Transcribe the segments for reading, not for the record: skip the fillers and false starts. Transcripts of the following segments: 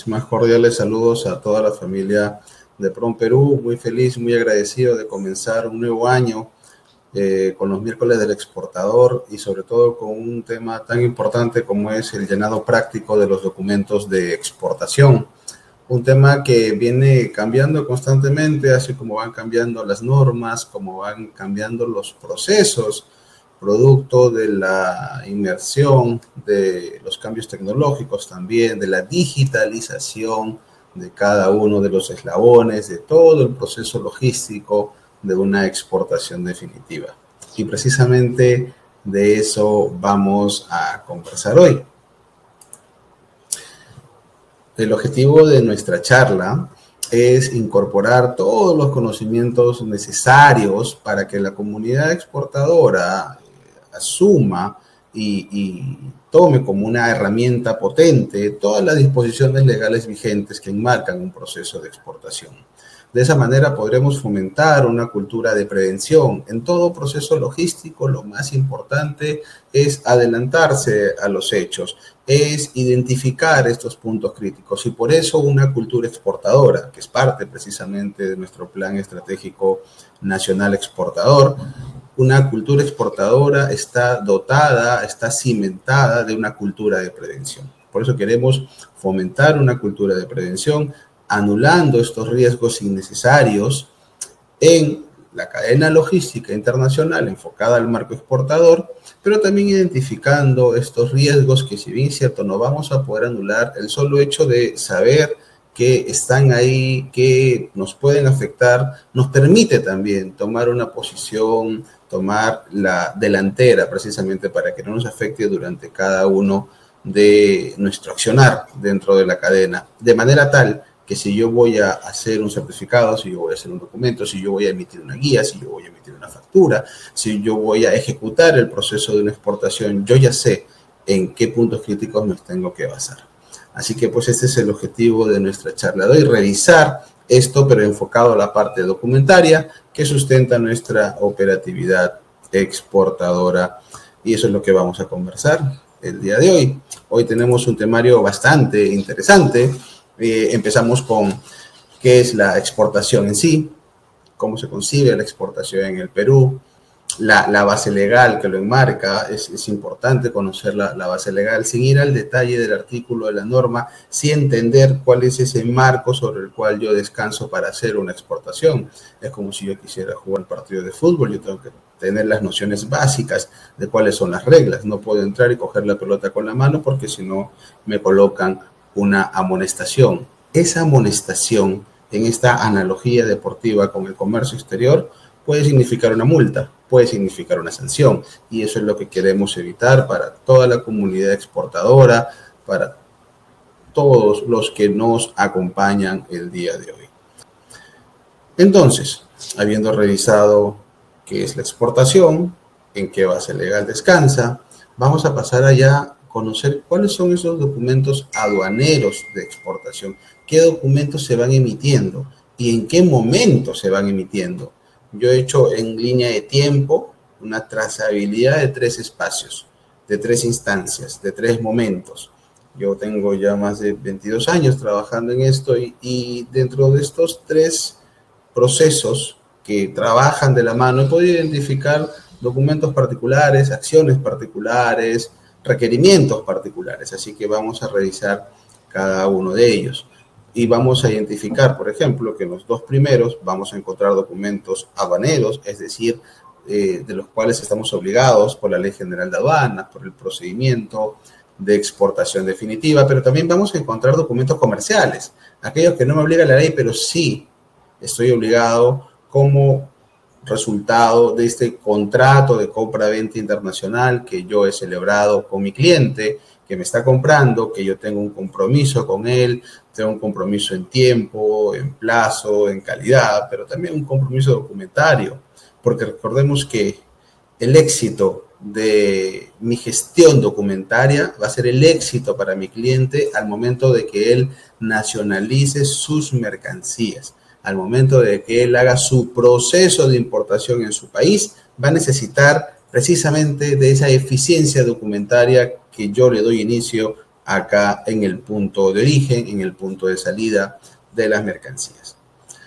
Mis más cordiales saludos a toda la familia de PROM Perú. Muy feliz, muy agradecido de comenzar un nuevo año con los miércoles del exportador y sobre todo con un tema tan importante como es el llenado práctico de los documentos de exportación. Un tema que viene cambiando constantemente, así como van cambiando las normas, como van cambiando los procesos, producto de la inmersión, de los cambios tecnológicos también, de la digitalización de cada uno de los eslabones, de todo el proceso logístico de una exportación definitiva. Y precisamente de eso vamos a conversar hoy. El objetivo de nuestra charla es incorporar todos los conocimientos necesarios para que la comunidad exportadora asuma y tome como una herramienta potente todas las disposiciones legales vigentes que enmarcan un proceso de exportación. De esa manera podremos fomentar una cultura de prevención. En todo proceso logístico, lo más importante es adelantarse a los hechos, es identificar estos puntos críticos y por eso una cultura exportadora, que es parte precisamente de nuestro Plan Estratégico Nacional Exportador. Una cultura exportadora está dotada, está cimentada de una cultura de prevención. Por eso queremos fomentar una cultura de prevención, anulando estos riesgos innecesarios en la cadena logística internacional enfocada al marco exportador, pero también identificando estos riesgos que, si bien es cierto, no vamos a poder anular, el solo hecho de saber que están ahí, que nos pueden afectar, nos permite también tomar una posición, tomar la delantera precisamente para que no nos afecte durante cada uno de nuestro accionar dentro de la cadena, de manera tal que si yo voy a hacer un certificado, si yo voy a hacer un documento, si yo voy a emitir una guía, si yo voy a emitir una factura, si yo voy a ejecutar el proceso de una exportación, yo ya sé en qué puntos críticos me tengo que basar. Así que pues este es el objetivo de nuestra charla de hoy, revisar esto, pero enfocado a la parte documentaria que sustenta nuestra operatividad exportadora. Y eso es lo que vamos a conversar el día de hoy. Hoy tenemos un temario bastante interesante. Empezamos con qué es la exportación en sí, cómo se concibe la exportación en el Perú, la base legal que lo enmarca. Es importante conocer la base legal sin ir al detalle del artículo de la norma, sí entender cuál es ese marco sobre el cual yo descanso para hacer una exportación. Es como si yo quisiera jugar un partido de fútbol, yo tengo que tener las nociones básicas de cuáles son las reglas. No puedo entrar y coger la pelota con la mano porque si no me colocan una amonestación. Esa amonestación, en esta analogía deportiva con el comercio exterior, puede significar una multa, puede significar una sanción, y eso es lo que queremos evitar para toda la comunidad exportadora, para todos los que nos acompañan el día de hoy. Entonces, habiendo revisado qué es la exportación, en qué base legal descansa, vamos a pasar allá conocer cuáles son esos documentos aduaneros de exportación, qué documentos se van emitiendo y en qué momento se van emitiendo. Yo he hecho en línea de tiempo una trazabilidad de 3 espacios, de 3 instancias, de 3 momentos. Yo tengo ya más de 22 años trabajando en esto y dentro de estos 3 procesos que trabajan de la mano he podido identificar documentos particulares, acciones particulares, requerimientos particulares, así que vamos a revisar cada uno de ellos y vamos a identificar, por ejemplo, que en los 2 primeros vamos a encontrar documentos aduaneros, es decir, de los cuales estamos obligados por la Ley General de Aduanas, por el procedimiento de exportación definitiva, pero también vamos a encontrar documentos comerciales, aquellos que no me obliga la ley, pero sí estoy obligado como resultado de este contrato de compra-venta internacional que yo he celebrado con mi cliente, que me está comprando, que yo tengo un compromiso con él, tengo un compromiso en tiempo, en plazo, en calidad, pero también un compromiso documentario, porque recordemos que el éxito de mi gestión documentaria va a ser el éxito para mi cliente al momento de que él nacionalice sus mercancías. Al momento de que él haga su proceso de importación en su país, va a necesitar precisamente de esa eficiencia documentaria que yo le doy inicio acá en el punto de origen, en el punto de salida de las mercancías.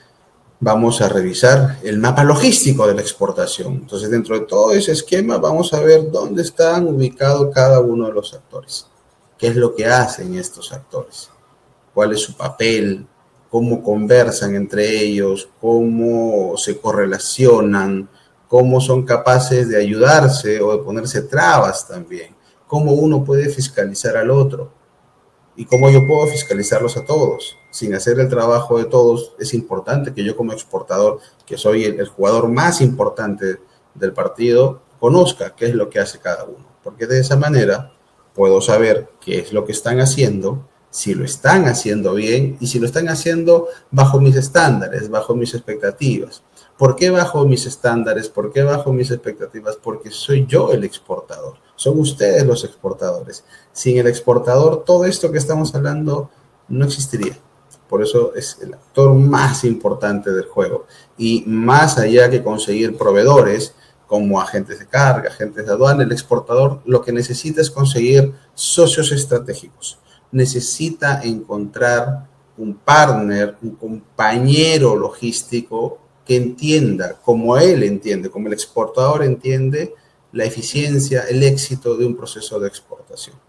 Vamos a revisar el mapa logístico de la exportación. Entonces, dentro de todo ese esquema, vamos a ver dónde están ubicados cada uno de los actores. ¿Qué es lo que hacen estos actores? ¿Cuál es su papel? ¿Cómo conversan entre ellos? ¿Cómo se correlacionan? ¿Cómo son capaces de ayudarse o de ponerse trabas también? ¿Cómo uno puede fiscalizar al otro? ¿Y cómo yo puedo fiscalizarlos a todos? Sin hacer el trabajo de todos, es importante que yo como exportador, que soy el jugador más importante del partido, conozca qué es lo que hace cada uno. Porque de esa manera puedo saber qué es lo que están haciendo, si lo están haciendo bien y si lo están haciendo bajo mis estándares, bajo mis expectativas. ¿Por qué bajo mis estándares? ¿Por qué bajo mis expectativas? Porque soy yo el exportador. Son ustedes los exportadores. Sin el exportador, todo esto que estamos hablando no existiría. Por eso es el actor más importante del juego. Y más allá que conseguir proveedores como agentes de carga, agentes de aduana, el exportador lo que necesita es conseguir socios estratégicos. Necesita encontrar un partner, un compañero logístico que entienda, como él entiende, como el exportador entiende, la eficiencia, el éxito de un proceso de exportación.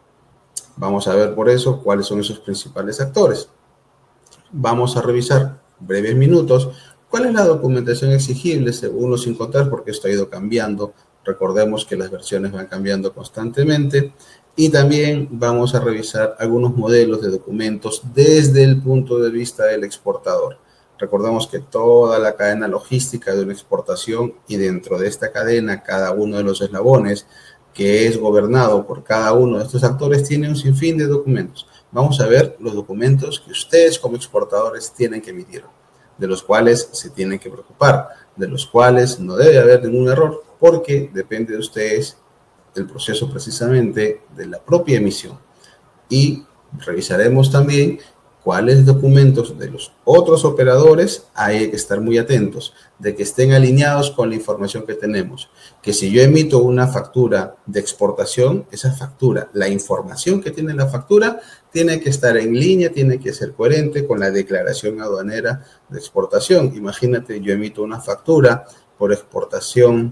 Vamos a ver por eso cuáles son esos principales actores. Vamos a revisar breves minutos cuál es la documentación exigible según los Incoterms, porque esto ha ido cambiando. Recordemos que las versiones van cambiando constantemente. Y también vamos a revisar algunos modelos de documentos desde el punto de vista del exportador. Recordemos que toda la cadena logística de una exportación y dentro de esta cadena, cada uno de los eslabones que es gobernado por cada uno de estos actores tiene un sinfín de documentos. Vamos a ver los documentos que ustedes como exportadores tienen que emitir, de los cuales se tienen que preocupar, de los cuales no debe haber ningún error, porque depende de ustedes el proceso precisamente de la propia emisión. Y revisaremos también cuáles documentos de los otros operadores hay que estar muy atentos, de que estén alineados con la información que tenemos. Que si yo emito una factura de exportación, esa factura, la información que tiene la factura, tiene que estar en línea, tiene que ser coherente con la declaración aduanera de exportación. Imagínate, yo emito una factura por exportación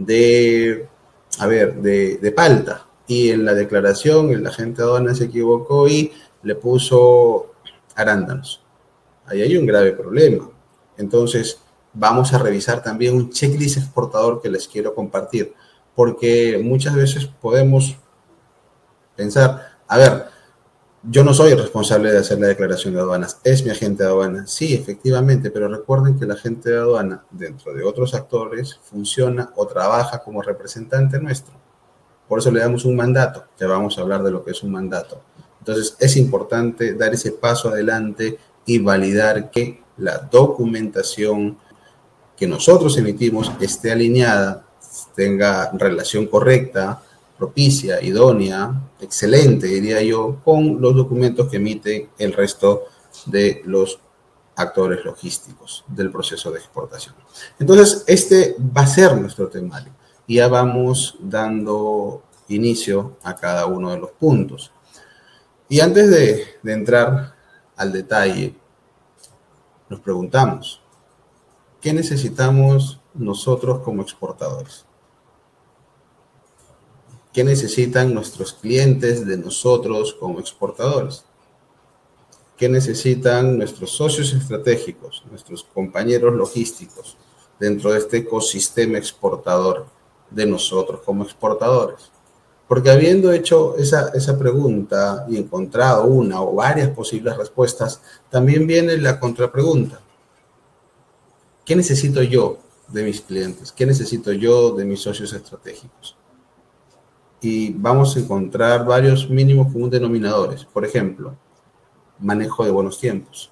de palta, y en la declaración el agente de aduana se equivocó y le puso arándanos. Ahí hay un grave problema. Entonces, vamos a revisar también un checklist exportador que les quiero compartir, porque muchas veces podemos pensar, a ver, yo no soy el responsable de hacer la declaración de aduanas, es mi agente de aduana. Sí, efectivamente, pero recuerden que el agente de aduana, dentro de otros actores, funciona o trabaja como representante nuestro. Por eso le damos un mandato. Ya vamos a hablar de lo que es un mandato. Entonces, es importante dar ese paso adelante y validar que la documentación que nosotros emitimos esté alineada, tenga relación correcta, propicia, idónea, excelente, diría yo, con los documentos que emite el resto de los actores logísticos del proceso de exportación. Entonces, este va a ser nuestro temario. Y ya vamos dando inicio a cada uno de los puntos. Y antes de entrar al detalle, nos preguntamos, ¿qué necesitamos nosotros como exportadores? ¿Qué necesitan nuestros clientes de nosotros como exportadores? ¿Qué necesitan nuestros socios estratégicos, nuestros compañeros logísticos dentro de este ecosistema exportador de nosotros como exportadores? Porque habiendo hecho esa pregunta y encontrado una o varias posibles respuestas, también viene la contrapregunta. ¿Qué necesito yo de mis clientes? ¿Qué necesito yo de mis socios estratégicos? Y vamos a encontrar varios mínimos común denominadores. Por ejemplo, manejo de buenos tiempos.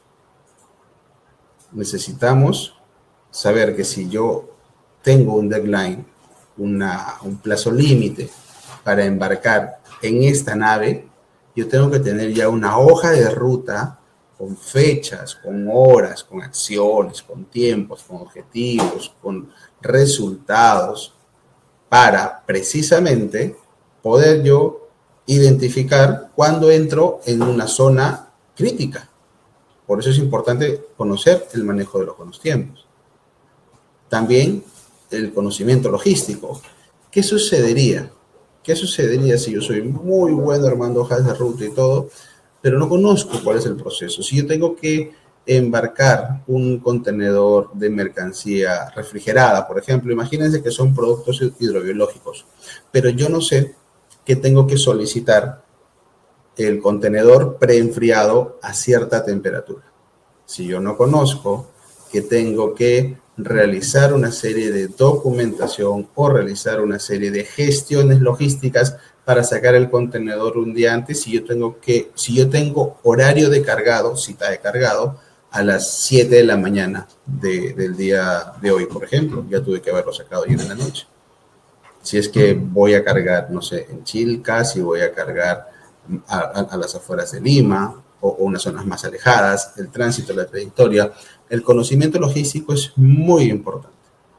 Necesitamos saber que si yo tengo un deadline, un plazo límite para embarcar en esta nave, yo tengo que tener ya una hoja de ruta con fechas, con horas, con acciones, con tiempos, con objetivos, con resultados, para precisamente poder yo identificar cuando entro en una zona crítica. Por eso es importante conocer el manejo de los buenos tiempos. También el conocimiento logístico. ¿Qué sucedería? ¿Qué sucedería si yo soy muy bueno armando hojas de ruta y todo, pero no conozco cuál es el proceso? Si yo tengo que embarcar un contenedor de mercancía refrigerada, por ejemplo, imagínense que son productos hidrobiológicos, pero yo no sé que tengo que solicitar el contenedor preenfriado a cierta temperatura. Si yo no conozco que tengo que realizar una serie de documentación o realizar una serie de gestiones logísticas para sacar el contenedor un día antes, si yo tengo horario de cargado, cita de cargado, a las 7 de la mañana del día de hoy, por ejemplo, ya tuve que haberlo sacado ayer en la noche. Si es que voy a cargar, no sé, en Chilca, si voy a cargar a las afueras de Lima o unas zonas más alejadas, el tránsito, la trayectoria, el conocimiento logístico es muy importante.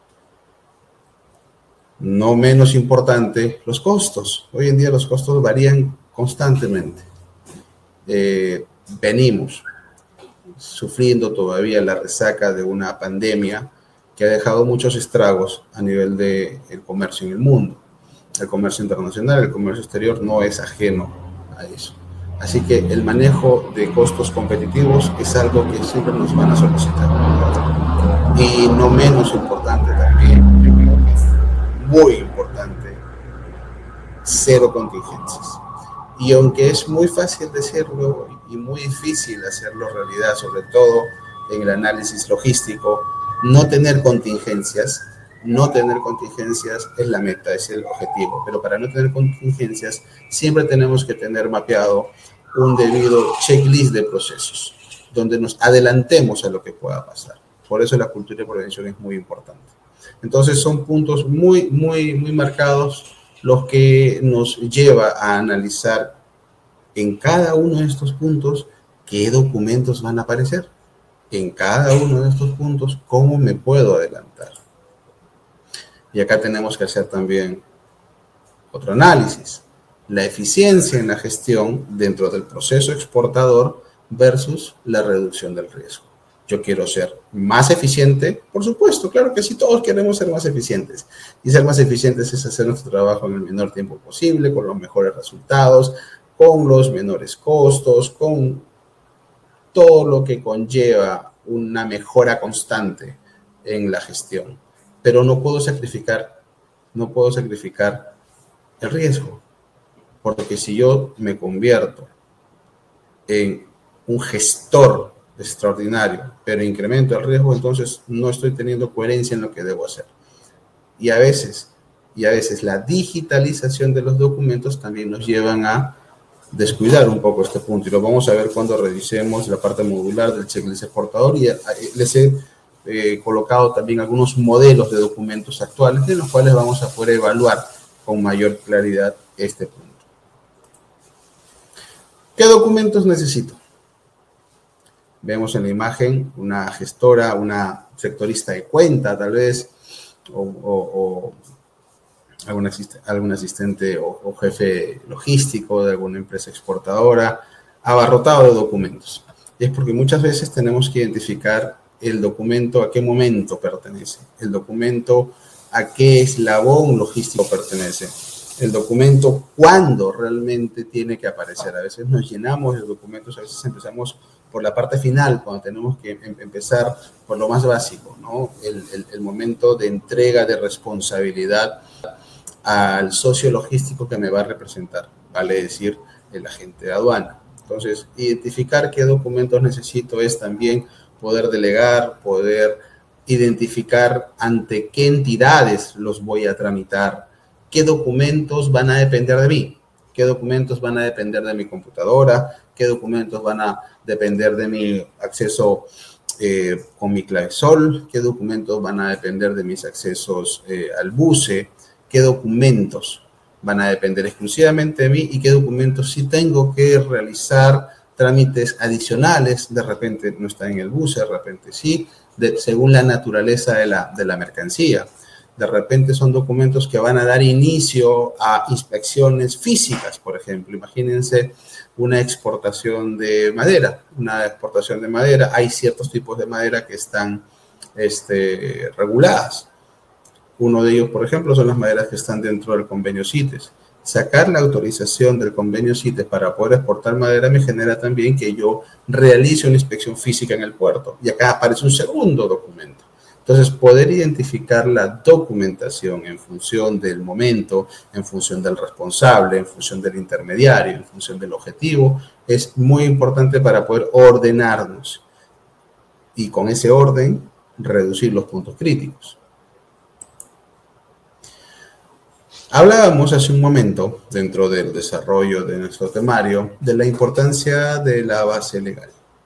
No menos importante, los costos. Hoy en día los costos varían constantemente. Venimos sufriendo todavía la resaca de una pandemia que ha dejado muchos estragos a nivel del comercio en el mundo. El comercio internacional, el comercio exterior no es ajeno a eso. Así que el manejo de costos competitivos es algo que siempre nos van a solicitar. Y no menos importante también, yo creo que es muy importante, cero contingencias. Y aunque es muy fácil decirlo y muy difícil hacerlo realidad, sobre todo en el análisis logístico, no tener contingencias es la meta, es el objetivo. Pero para no tener contingencias, siempre tenemos que tener mapeado un debido checklist de procesos, donde nos adelantemos a lo que pueda pasar. Por eso la cultura de prevención es muy importante. Entonces son puntos muy marcados los que nos lleva a analizar en cada uno de estos puntos qué documentos van a aparecer. En cada uno de estos puntos, cómo me puedo adelantar. Y acá tenemos que hacer también otro análisis. La eficiencia en la gestión dentro del proceso exportador versus la reducción del riesgo. Yo quiero ser más eficiente, por supuesto, claro que sí, todos queremos ser más eficientes. Y ser más eficientes es hacer nuestro trabajo en el menor tiempo posible, con los mejores resultados, con los menores costos, con todo lo que conlleva una mejora constante en la gestión. Pero no puedo sacrificar el riesgo. Porque si yo me convierto en un gestor extraordinario, pero incremento el riesgo, entonces no estoy teniendo coherencia en lo que debo hacer. Y a veces la digitalización de los documentos también nos llevan a descuidar un poco este punto. Y lo vamos a ver cuando revisemos la parte modular del checklist exportador. Y les he colocado también algunos modelos de documentos actuales en los cuales vamos a poder evaluar con mayor claridad este punto. ¿Qué documentos necesito? Vemos en la imagen una gestora, una sectorista de cuenta, tal vez, o algún asistente o jefe logístico de alguna empresa exportadora, abarrotado de documentos. Y es porque muchas veces tenemos que identificar el documento a qué momento pertenece, el documento a qué eslabón logístico pertenece, el documento cuándo realmente tiene que aparecer. A veces nos llenamos de documentos, a veces empezamos por la parte final, cuando tenemos que empezar por lo más básico, ¿no? El momento de entrega de responsabilidad al socio logístico que me va a representar, vale decir, el agente de aduana. Entonces, identificar qué documentos necesito es también poder delegar, poder identificar ante qué entidades los voy a tramitar, qué documentos van a depender de mí, qué documentos van a depender de mi computadora, qué documentos van a depender de mi acceso con mi clave Sol, qué documentos van a depender de mis accesos al buce, qué documentos van a depender exclusivamente de mí y qué documentos sí tengo que realizar trámites adicionales, de repente no está en el buce, de repente sí, según la naturaleza de la mercancía. De repente son documentos que van a dar inicio a inspecciones físicas, por ejemplo. Imagínense una exportación de madera. Una exportación de madera, hay ciertos tipos de madera que están reguladas. Uno de ellos, por ejemplo, son las maderas que están dentro del convenio CITES. Sacar la autorización del convenio CITES para poder exportar madera me genera también que yo realice una inspección física en el puerto. Y acá aparece un segundo documento. Entonces, poder identificar la documentación en función del momento, en función del responsable, en función del intermediario, en función del objetivo, es muy importante para poder ordenarnos. Y con ese orden, reducir los puntos críticos. Hablábamos hace un momento, dentro del desarrollo de nuestro temario, de la importancia de la base legal.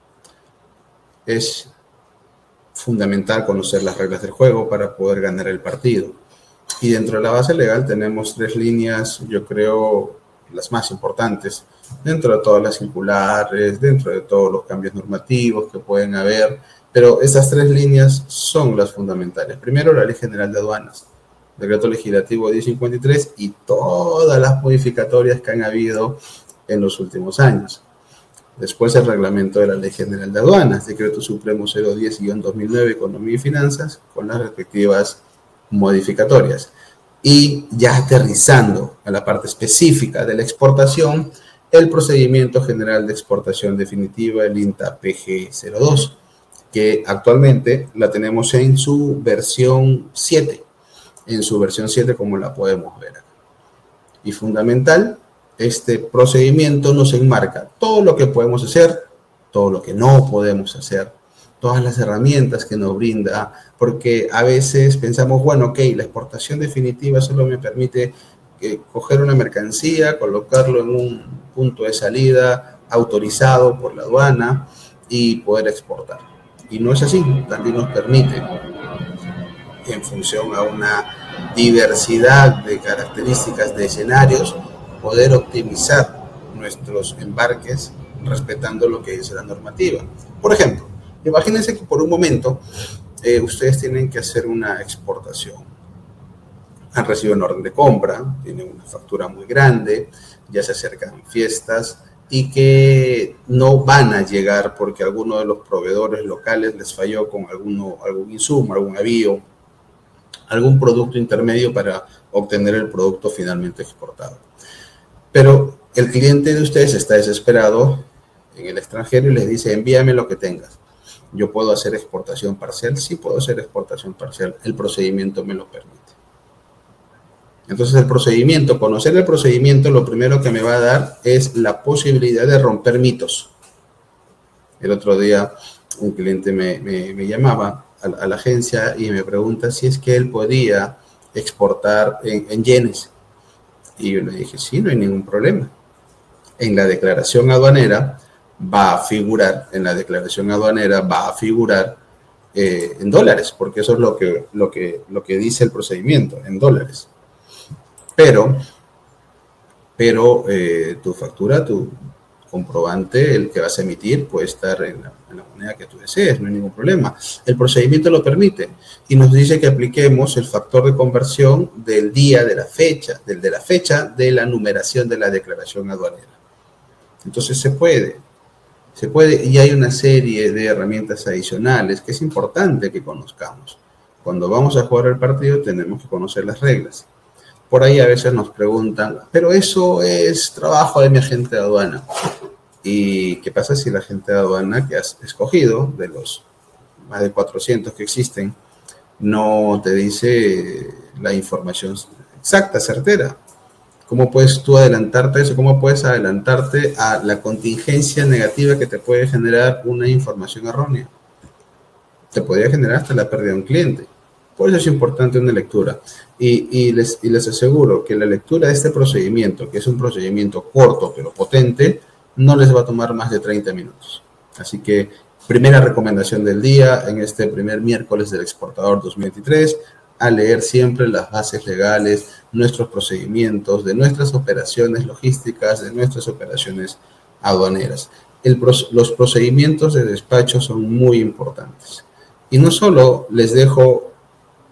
Es fundamental conocer las reglas del juego para poder ganar el partido. Y dentro de la base legal tenemos 3 líneas, yo creo, las más importantes, dentro de todas las circulares, dentro de todos los cambios normativos que pueden haber, pero esas 3 líneas son las fundamentales. Primero, la Ley General de Aduanas, Decreto Legislativo 1053 y todas las modificatorias que han habido en los últimos años. Después el reglamento de la Ley General de Aduanas, Decreto Supremo 010-2009, Economía y Finanzas, con las respectivas modificatorias. Y ya aterrizando a la parte específica de la exportación, el Procedimiento General de Exportación Definitiva, el INTA PG02, que actualmente la tenemos en su versión 7. En su versión 7, como la podemos ver acá. Y fundamental, este procedimiento nos enmarca todo lo que podemos hacer, todo lo que no podemos hacer, todas las herramientas que nos brinda, porque a veces pensamos, bueno, ok, la exportación definitiva solo me permite coger una mercancía, colocarlo en un punto de salida autorizado por la aduana y poder exportar. Y no es así, también nos permite, en función a una diversidad de características de escenarios, poder optimizar nuestros embarques respetando lo que dice la normativa. Por ejemplo, imagínense que por un momento ustedes tienen que hacer una exportación. Han recibido una orden de compra, tienen una factura muy grande, ya se acercan fiestas y que no van a llegar porque alguno de los proveedores locales les falló con algún insumo, algún avío, algún producto intermedio para obtener el producto finalmente exportado. Pero el cliente de ustedes está desesperado en el extranjero y les dice, envíame lo que tengas. ¿Yo puedo hacer exportación parcial? Sí, puedo hacer exportación parcial. El procedimiento me lo permite. Entonces, el procedimiento, conocer el procedimiento, lo primero que me va a dar es la posibilidad de romper mitos. El otro día, un cliente me llamaba a la agencia y me pregunta si es que él podía exportar en yenes. Y yo le dije, sí, no hay ningún problema. En la declaración aduanera va a figurar, en dólares, porque eso es lo que dice el procedimiento, en dólares. Pero tu factura, tu comprobante, el que vas a emitir, puede estar en la moneda que tú desees, no hay ningún problema. El procedimiento lo permite y nos dice que apliquemos el factor de conversión del día de la fecha, de la fecha de la numeración de la declaración aduanera. Entonces se puede y hay una serie de herramientas adicionales que es importante que conozcamos. Cuando vamos a jugar el partido tenemos que conocer las reglas. Por ahí a veces nos preguntan, pero eso es trabajo de mi agente de aduana. ¿Y qué pasa si el agente de aduana que has escogido, de los más de 400 que existen, no te dice la información exacta, certera? ¿Cómo puedes tú adelantarte a eso? ¿Cómo puedes adelantarte a la contingencia negativa que te puede generar una información errónea? Te podría generar hasta la pérdida de un cliente. Por eso es importante una lectura. Y les aseguro que la lectura de este procedimiento, que es un procedimiento corto pero potente, no les va a tomar más de 30 minutos. Así que, primera recomendación del día en este primer miércoles del exportador 2023, a leer siempre las bases legales, nuestros procedimientos, de nuestras operaciones logísticas, de nuestras operaciones aduaneras. Los procedimientos de despacho son muy importantes. Y no solo les dejo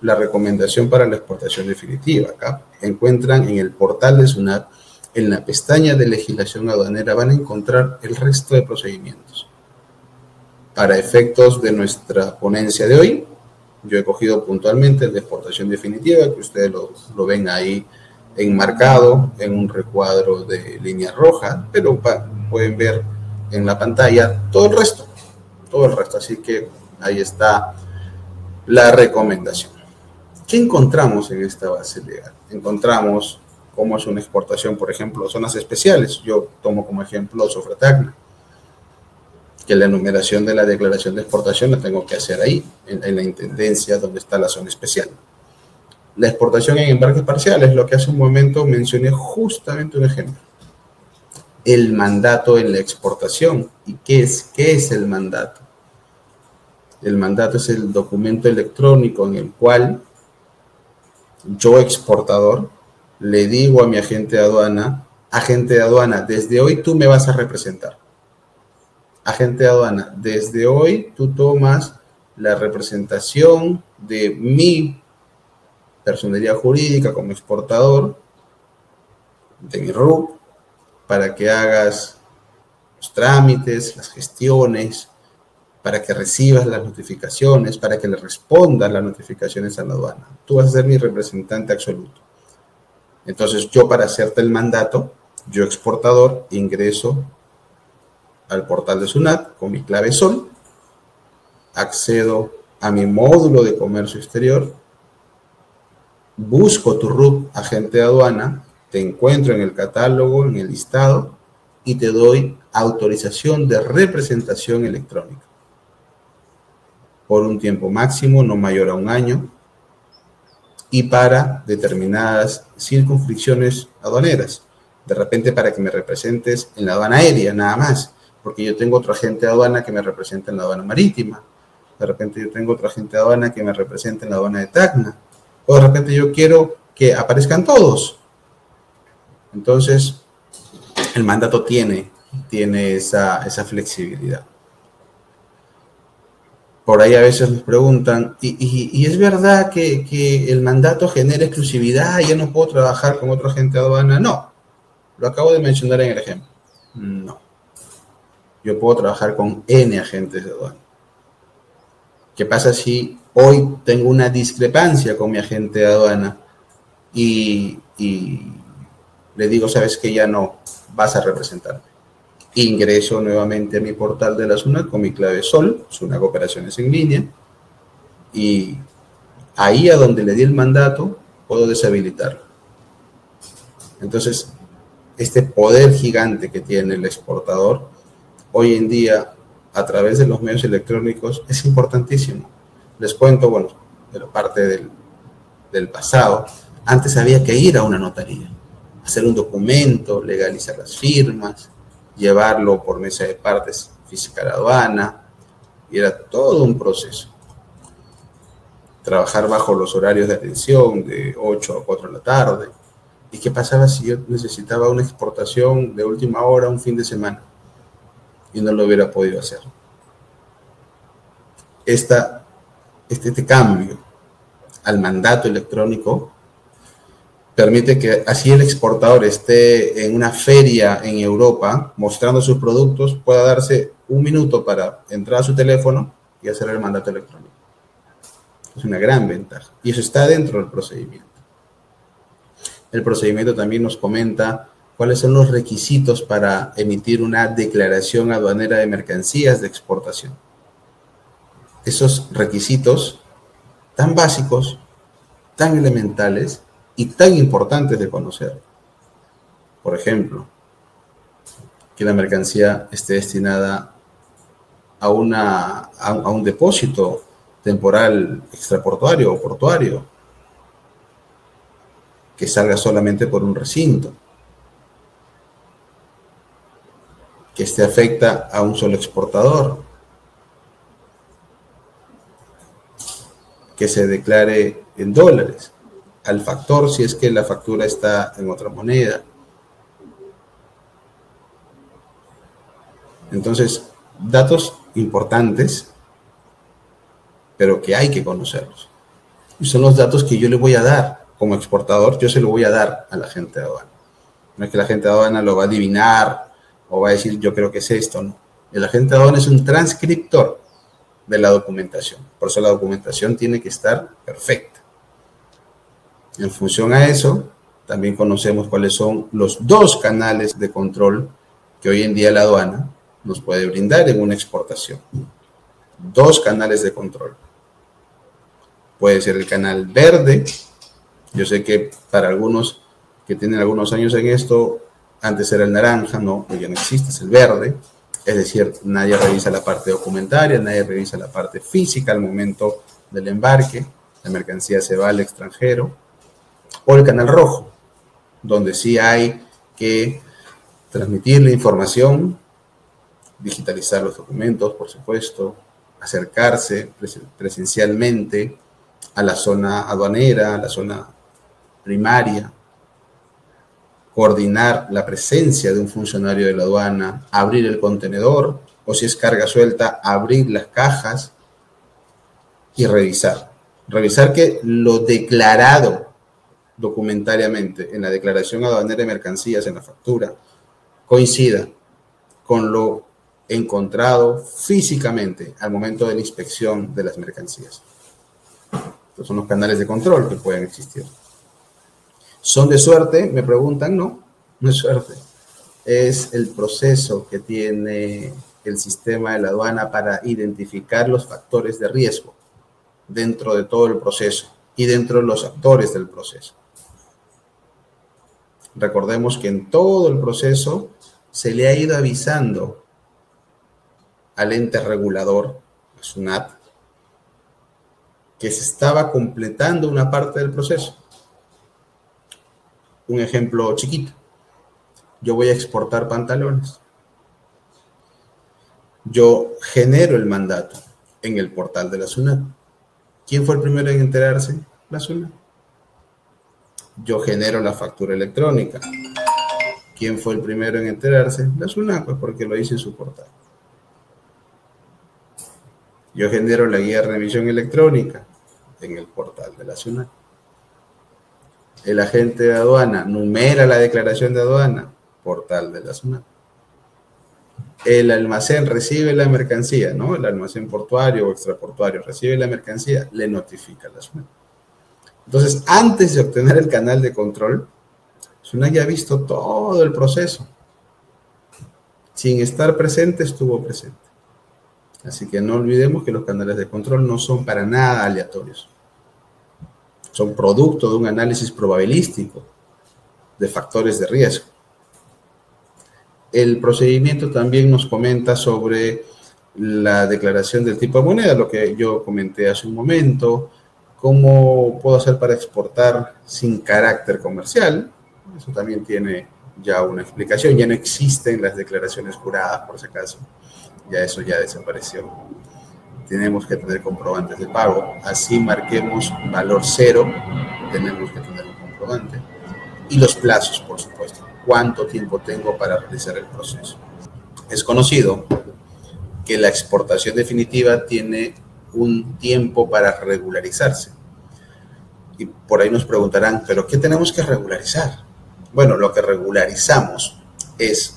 la recomendación para la exportación definitiva. Acá encuentran en el portal de SUNAT, en la pestaña de legislación aduanera, van a encontrar el resto de procedimientos. Para efectos de nuestra ponencia de hoy, yo he cogido puntualmente el de exportación definitiva, que ustedes lo ven ahí enmarcado en un recuadro de línea roja, pero pueden ver en la pantalla todo el resto. Así que ahí está la recomendación. ¿Qué encontramos en esta base legal? Encontramos cómo es una exportación, por ejemplo, zonas especiales. Yo tomo como ejemplo Sofratagna, que la enumeración de la declaración de exportación la tengo que hacer ahí, en la intendencia donde está la zona especial. La exportación en embarques parciales, lo que hace un momento mencioné justamente un ejemplo. El mandato en la exportación. ¿Y qué es el mandato? El mandato es el documento electrónico en el cual yo, exportador, le digo a mi agente de aduana, desde hoy tú me vas a representar. Agente de aduana, desde hoy tú tomas la representación de mi personería jurídica como exportador, de mi RUC, para que hagas los trámites, las gestiones, para que recibas las notificaciones, para que le respondas las notificaciones a la aduana. Tú vas a ser mi representante absoluto. Entonces, yo, para hacerte el mandato, yo, exportador, ingreso al portal de SUNAT con mi clave SOL, accedo a mi módulo de comercio exterior, busco tu RUC, agente de aduana, te encuentro en el catálogo, en el listado, y te doy autorización de representación electrónica por un tiempo máximo, no mayor a 1 año, y para determinadas circunscripciones aduaneras. De repente, para que me representes en la aduana aérea, nada más, porque yo tengo otro agente de aduana que me representa en la aduana marítima. De repente yo tengo otro agente de aduana que me representa en la aduana de Tacna. O de repente yo quiero que aparezcan todos. Entonces, el mandato tiene esa flexibilidad. Por ahí a veces nos preguntan, ¿y es verdad que el mandato genera exclusividad y ya no puedo trabajar con otro agente de aduana? No, lo acabo de mencionar en el ejemplo. No, yo puedo trabajar con N agentes de aduana. ¿Qué pasa si hoy tengo una discrepancia con mi agente de aduana y le digo, sabes que ya no vas a representarme? Ingreso nuevamente a mi portal de la SUNAT con mi clave SOL, SUNAT Operaciones en Línea, y ahí, a donde le di el mandato, puedo deshabilitarlo. Entonces, este poder gigante que tiene el exportador, hoy en día, a través de los medios electrónicos, es importantísimo. Les cuento, bueno, pero parte del pasado. Antes había que ir a una notaría, hacer un documento, legalizar las firmas, llevarlo por mesa de partes física a la aduana, y era todo un proceso. Trabajar bajo los horarios de atención de 8 a 4 de la tarde. ¿Y qué pasaba si yo necesitaba una exportación de última hora, un fin de semana, y no lo hubiera podido hacer? Este cambio al mandato electrónico permite que así el exportador esté en una feria en Europa mostrando sus productos, pueda darse 1 minuto para entrar a su teléfono y hacer el mandato electrónico. Es una gran ventaja. Y eso está dentro del procedimiento. El procedimiento también nos comenta cuáles son los requisitos para emitir una declaración aduanera de mercancías de exportación. Esos requisitos tan básicos, tan elementales y tan importantes de conocer. Por ejemplo, que la mercancía esté destinada a un depósito temporal extraportuario o portuario, que salga solamente por un recinto, que esté afecta a un solo exportador, que se declare en dólares, al factor si es que la factura está en otra moneda. Entonces, datos importantes, pero que hay que conocerlos. Y son los datos que yo le voy a dar como exportador, yo se lo voy a dar a la gente de aduana. No es que la gente de aduana lo va a adivinar o va a decir yo creo que es esto, no. El agente de aduana es un transcriptor de la documentación. Por eso la documentación tiene que estar perfecta. En función a eso, también conocemos cuáles son los dos canales de control que hoy en día la aduana nos puede brindar en una exportación. Dos canales de control. Puede ser el canal verde. Yo sé que para algunos que tienen algunos años en esto, antes era el naranja, no, ya no existe, es el verde. Es decir, nadie revisa la parte documentaria, nadie revisa la parte física al momento del embarque, la mercancía se va al extranjero. O el canal rojo, donde sí hay que transmitir la información, digitalizar los documentos, por supuesto, acercarse presencialmente a la zona aduanera, a la zona primaria, coordinar la presencia de un funcionario de la aduana, abrir el contenedor, o si es carga suelta, abrir las cajas y revisar. Revisar que lo declarado documentariamente en la declaración aduanera de mercancías, en la factura, coincida con lo encontrado físicamente al momento de la inspección de las mercancías. Estos son los canales de control que pueden existir. ¿Son de suerte? Me preguntan. No, no es suerte. Es el proceso que tiene el sistema de la aduana para identificar los factores de riesgo dentro de todo el proceso y dentro de los actores del proceso. Recordemos que en todo el proceso se le ha ido avisando al ente regulador, a SUNAT, que se estaba completando una parte del proceso. Un ejemplo chiquito. Yo voy a exportar pantalones. Yo genero el mandato en el portal de la SUNAT. ¿Quién fue el primero en enterarse? La SUNAT. Yo genero la factura electrónica. ¿Quién fue el primero en enterarse? La SUNAT, pues porque lo hice en su portal. Yo genero la guía de remisión electrónica en el portal de la SUNAT. El agente de aduana numera la declaración de aduana, portal de la SUNAT. El almacén recibe la mercancía, ¿no? El almacén portuario o extraportuario recibe la mercancía, le notifica a la SUNAT. Entonces, antes de obtener el canal de control, SUNAT ya ha visto todo el proceso. Sin estar presente, estuvo presente. Así que no olvidemos que los canales de control no son para nada aleatorios. Son producto de un análisis probabilístico de factores de riesgo. El procedimiento también nos comenta sobre la declaración del tipo de moneda, lo que yo comenté hace un momento, cómo puedo hacer para exportar sin carácter comercial. Eso también tiene ya una explicación, ya no existen las declaraciones juradas, por si acaso, ya eso ya desapareció. Tenemos que tener comprobantes de pago, así marquemos valor cero, tenemos que tener un comprobante. Y los plazos, por supuesto, cuánto tiempo tengo para realizar el proceso. Es conocido que la exportación definitiva tiene un tiempo para regularizarse. Y por ahí nos preguntarán, ¿pero qué tenemos que regularizar? Bueno, lo que regularizamos es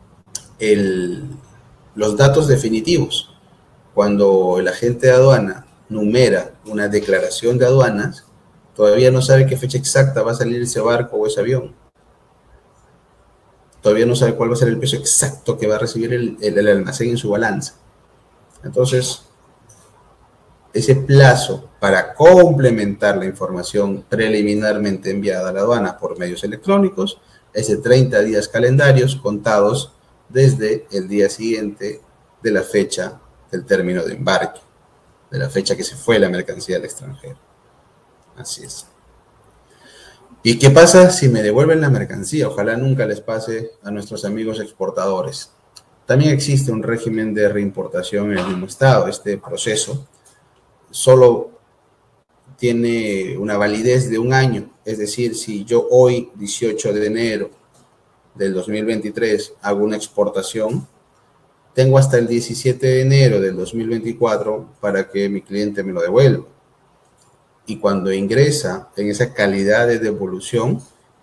los datos definitivos. Cuando el agente de aduana numera una declaración de aduanas, todavía no sabe qué fecha exacta va a salir ese barco o ese avión. Todavía no sabe cuál va a ser el peso exacto que va a recibir el almacén en su balanza. Entonces, ese plazo para complementar la información preliminarmente enviada a la aduana por medios electrónicos es de 30 días calendarios contados desde el día siguiente de la fecha del término de embarque, de la fecha que se fue la mercancía al extranjero. Así es. ¿Y qué pasa si me devuelven la mercancía? Ojalá nunca les pase a nuestros amigos exportadores. También existe un régimen de reimportación en el mismo estado. Este proceso solo tiene una validez de un año. Es decir, si yo hoy, 18 de enero del 2023, hago una exportación, tengo hasta el 17 de enero del 2024 para que mi cliente me lo devuelva. y cuando ingresa en esa calidad de devolución,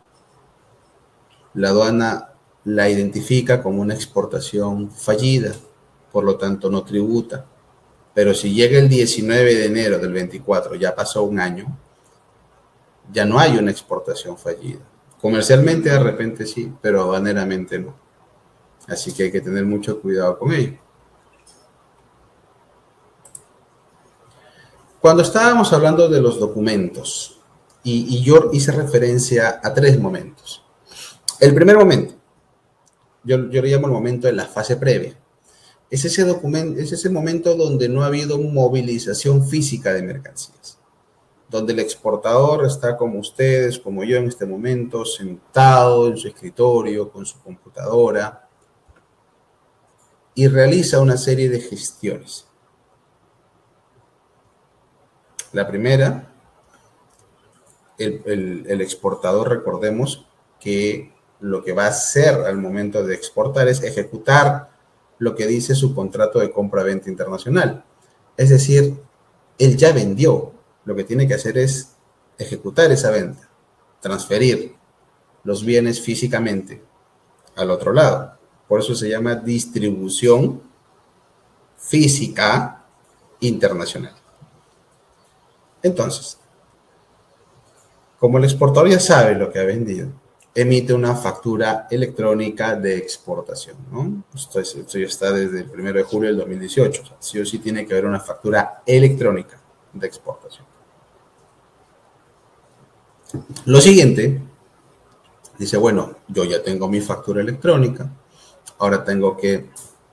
la aduana la identifica como una exportación fallida, por lo tanto no tributa. Pero si llega el 19 de enero del 24, ya pasó un año, ya no hay una exportación fallida. Comercialmente de repente sí, pero aduaneramente no. Así que hay que tener mucho cuidado con ello. Cuando estábamos hablando de los documentos, y yo hice referencia a 3 momentos. El primer momento, yo le llamo el momento de la fase previa. Es ese momento donde no ha habido movilización física de mercancías, donde el exportador está como ustedes, como yo en este momento, sentado en su escritorio, con su computadora, y realiza una serie de gestiones. La primera, el exportador, recordemos que lo que va a hacer al momento de exportar es ejecutar lo que dice su contrato de compra-venta internacional. Es decir, él ya vendió. Lo que tiene que hacer es ejecutar esa venta, transferir los bienes físicamente al otro lado. Por eso se llama distribución física internacional. Entonces, como el exportador ya sabe lo que ha vendido, emite una factura electrónica de exportación, ¿no? Esto ya está desde el 1 de julio del 2018. O sea, sí o sí tiene que haber una factura electrónica de exportación. Lo siguiente, dice, bueno, yo ya tengo mi factura electrónica, ahora tengo que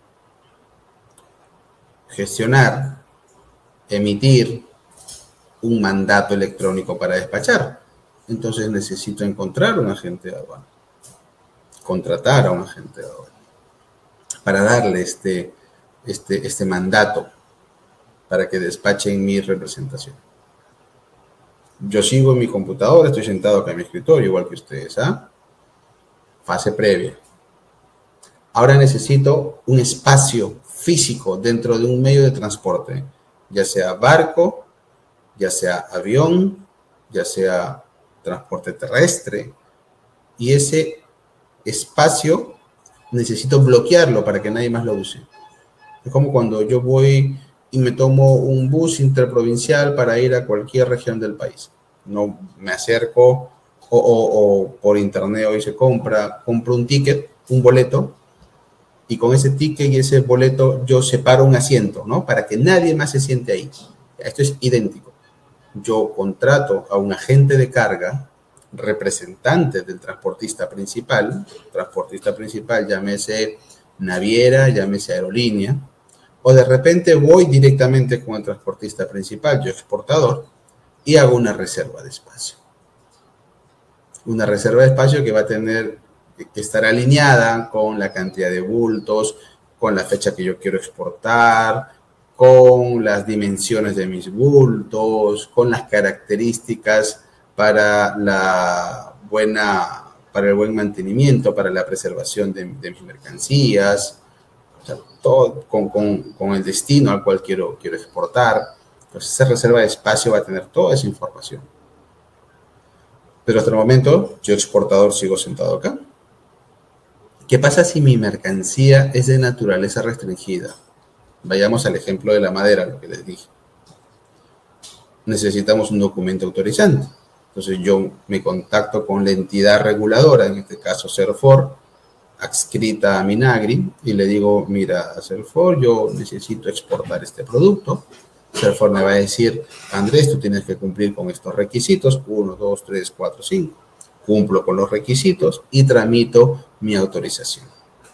gestionar, emitir un mandato electrónico para despachar. Entonces necesito encontrar un agente de aduana, contratar a un agente de aduana para darle este mandato para que despache en mi representación. Yo sigo en mi computadora, estoy sentado acá en mi escritorio, igual que ustedes, ¿ah? Fase previa. Ahora necesito un espacio físico dentro de un medio de transporte, ya sea barco, ya sea avión, ya sea transporte terrestre, y ese espacio necesito bloquearlo para que nadie más lo use. Es como cuando yo voy y me tomo un bus interprovincial para ir a cualquier región del país. No me acerco o por internet hoy se compro un ticket, un boleto, y con ese ticket y ese boleto yo separo un asiento, ¿no? Para que nadie más se siente ahí. Esto es idéntico. Yo contrato a un agente de carga, representante del transportista principal, llámese naviera, llámese aerolínea, o de repente voy directamente con el transportista principal, yo exportador, y hago una reserva de espacio. Una reserva de espacio que va a tener que estar alineada con la cantidad de bultos, con la fecha que yo quiero exportar, con las dimensiones de mis bultos, con las características para el buen mantenimiento, para la preservación de mis mercancías, o sea, todo con el destino al cual quiero exportar. Entonces, esa reserva de espacio va a tener toda esa información. Pero hasta el momento, yo exportador sigo sentado acá. ¿Qué pasa si mi mercancía es de naturaleza restringida? Vayamos al ejemplo de la madera, lo que les dije. Necesitamos un documento autorizante. Entonces yo me contacto con la entidad reguladora, en este caso CERFOR, adscrita a Minagri, y le digo, mira, CERFOR, yo necesito exportar este producto. CERFOR me va a decir, Andrés, tú tienes que cumplir con estos requisitos, 1, 2, 3, 4, 5. Cumplo con los requisitos y tramito mi autorización.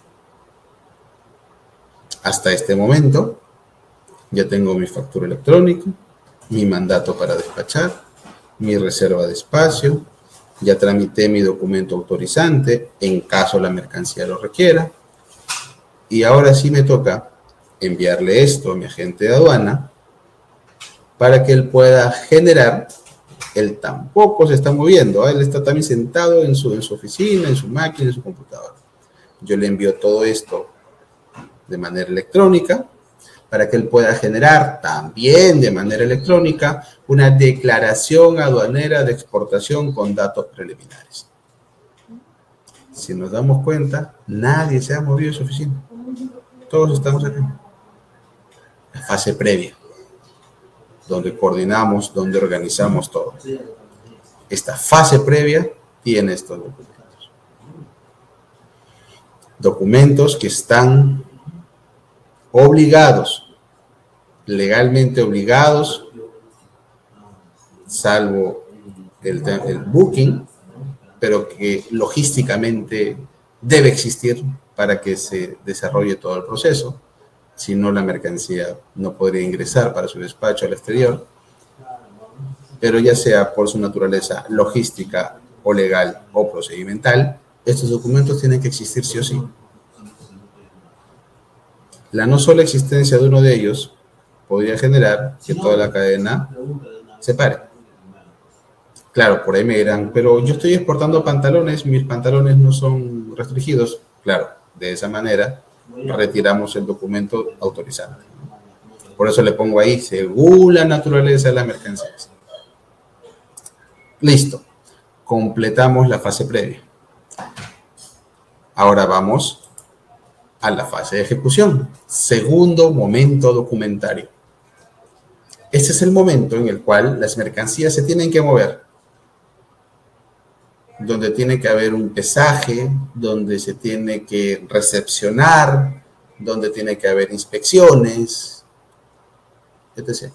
Hasta este momento, ya tengo mi factura electrónica, mi mandato para despachar, mi reserva de espacio, ya tramité mi documento autorizante en caso la mercancía lo requiera, y ahora sí me toca enviarle esto a mi agente de aduana para que él pueda generar. Él tampoco se está moviendo, él está también sentado en su oficina, en su máquina, en su computadora. Yo le envío todo esto de manera electrónica, para que él pueda generar también de manera electrónica una declaración aduanera de exportación con datos preliminares. Si nos damos cuenta, nadie se ha movido de su oficina. Todos estamos aquí. La fase previa, donde coordinamos, donde organizamos todo. Esta fase previa tiene estos documentos. Documentos que están obligados, legalmente obligados, salvo el booking, pero que logísticamente debe existir para que se desarrolle todo el proceso. Si no, la mercancía no podría ingresar para su despacho al exterior. Pero ya sea por su naturaleza logística o legal o procedimental, estos documentos tienen que existir sí o sí. La no sola existencia de uno de ellos podría generar que toda la cadena se pare. Claro, por ahí me dirán, pero yo estoy exportando pantalones, mis pantalones no son restringidos. Claro, de esa manera retiramos el documento autorizado. Por eso le pongo ahí, según la naturaleza de la mercancía. Listo, completamos la fase previa. Ahora vamos a la fase de ejecución. Segundo momento documentario. Este es el momento en el cual las mercancías se tienen que mover, donde tiene que haber un pesaje, donde se tiene que recepcionar, donde tiene que haber inspecciones, etc.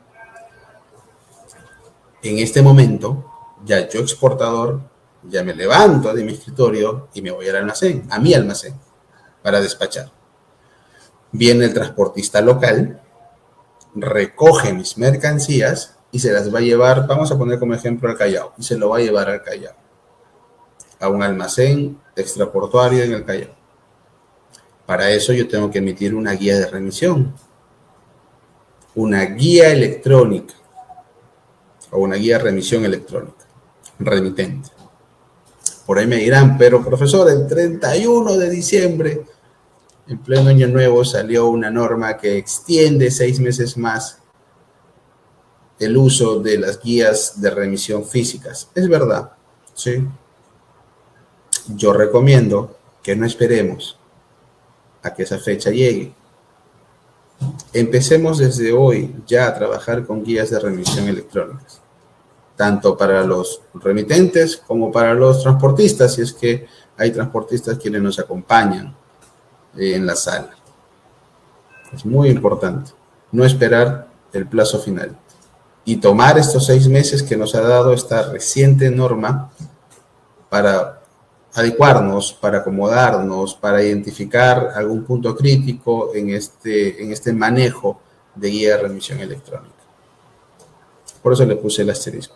En este momento, ya yo exportador, ya me levanto de mi escritorio y me voy al almacén, a mi almacén, para despachar. Viene el transportista local, recoge mis mercancías y se las va a llevar, vamos a poner como ejemplo al Callao, y se lo va a llevar al Callao, a un almacén extraportuario en el Callao. Para eso yo tengo que emitir una guía de remisión, una guía electrónica o una guía de remisión electrónica, remitente. Por ahí me dirán, pero profesor, el 31 de diciembre, en pleno año nuevo, salió una norma que extiende 6 meses más el uso de las guías de remisión físicas. Es verdad, sí. Yo recomiendo que no esperemos a que esa fecha llegue. Empecemos desde hoy ya a trabajar con guías de remisión electrónicas, tanto para los remitentes como para los transportistas, si es que hay transportistas quienes nos acompañan en la sala. Es muy importante no esperar el plazo final y tomar estos 6 meses que nos ha dado esta reciente norma para adecuarnos, para acomodarnos, para identificar algún punto crítico en este manejo de guía de remisión electrónica. Por eso le puse el asterisco.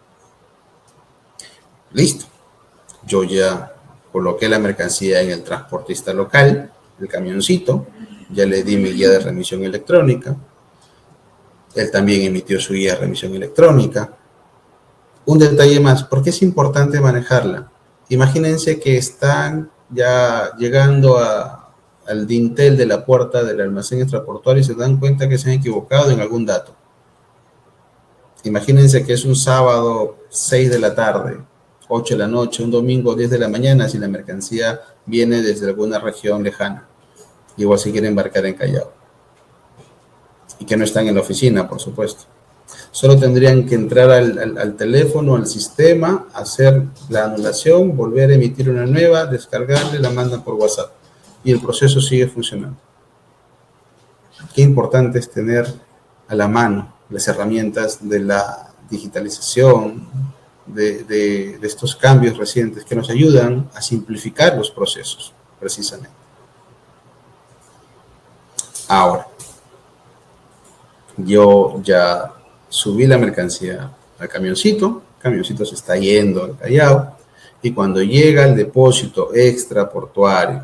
Listo. Yo ya coloqué la mercancía en el transportista local, el camioncito, ya le di mi guía de remisión electrónica. Él también emitió su guía de remisión electrónica. Un detalle más, ¿por qué es importante manejarla? Imagínense que están ya llegando al dintel de la puerta del almacén extraportuario y se dan cuenta que se han equivocado en algún dato. Imagínense que es un sábado 6 de la tarde, 8 de la noche, un domingo 10 de la mañana, si la mercancía viene desde alguna región lejana. Igual si quiere embarcar en Callao. Y que no están en la oficina, por supuesto. Solo tendrían que entrar al teléfono, al sistema, hacer la anulación, volver a emitir una nueva, descargarla y la mandan por WhatsApp. Y el proceso sigue funcionando. Qué importante es tener a la mano las herramientas de la digitalización, de estos cambios recientes que nos ayudan a simplificar los procesos, precisamente. Ahora, yo ya subí la mercancía al camioncito, el camioncito se está yendo al Callao, y cuando llega el depósito extraportuario,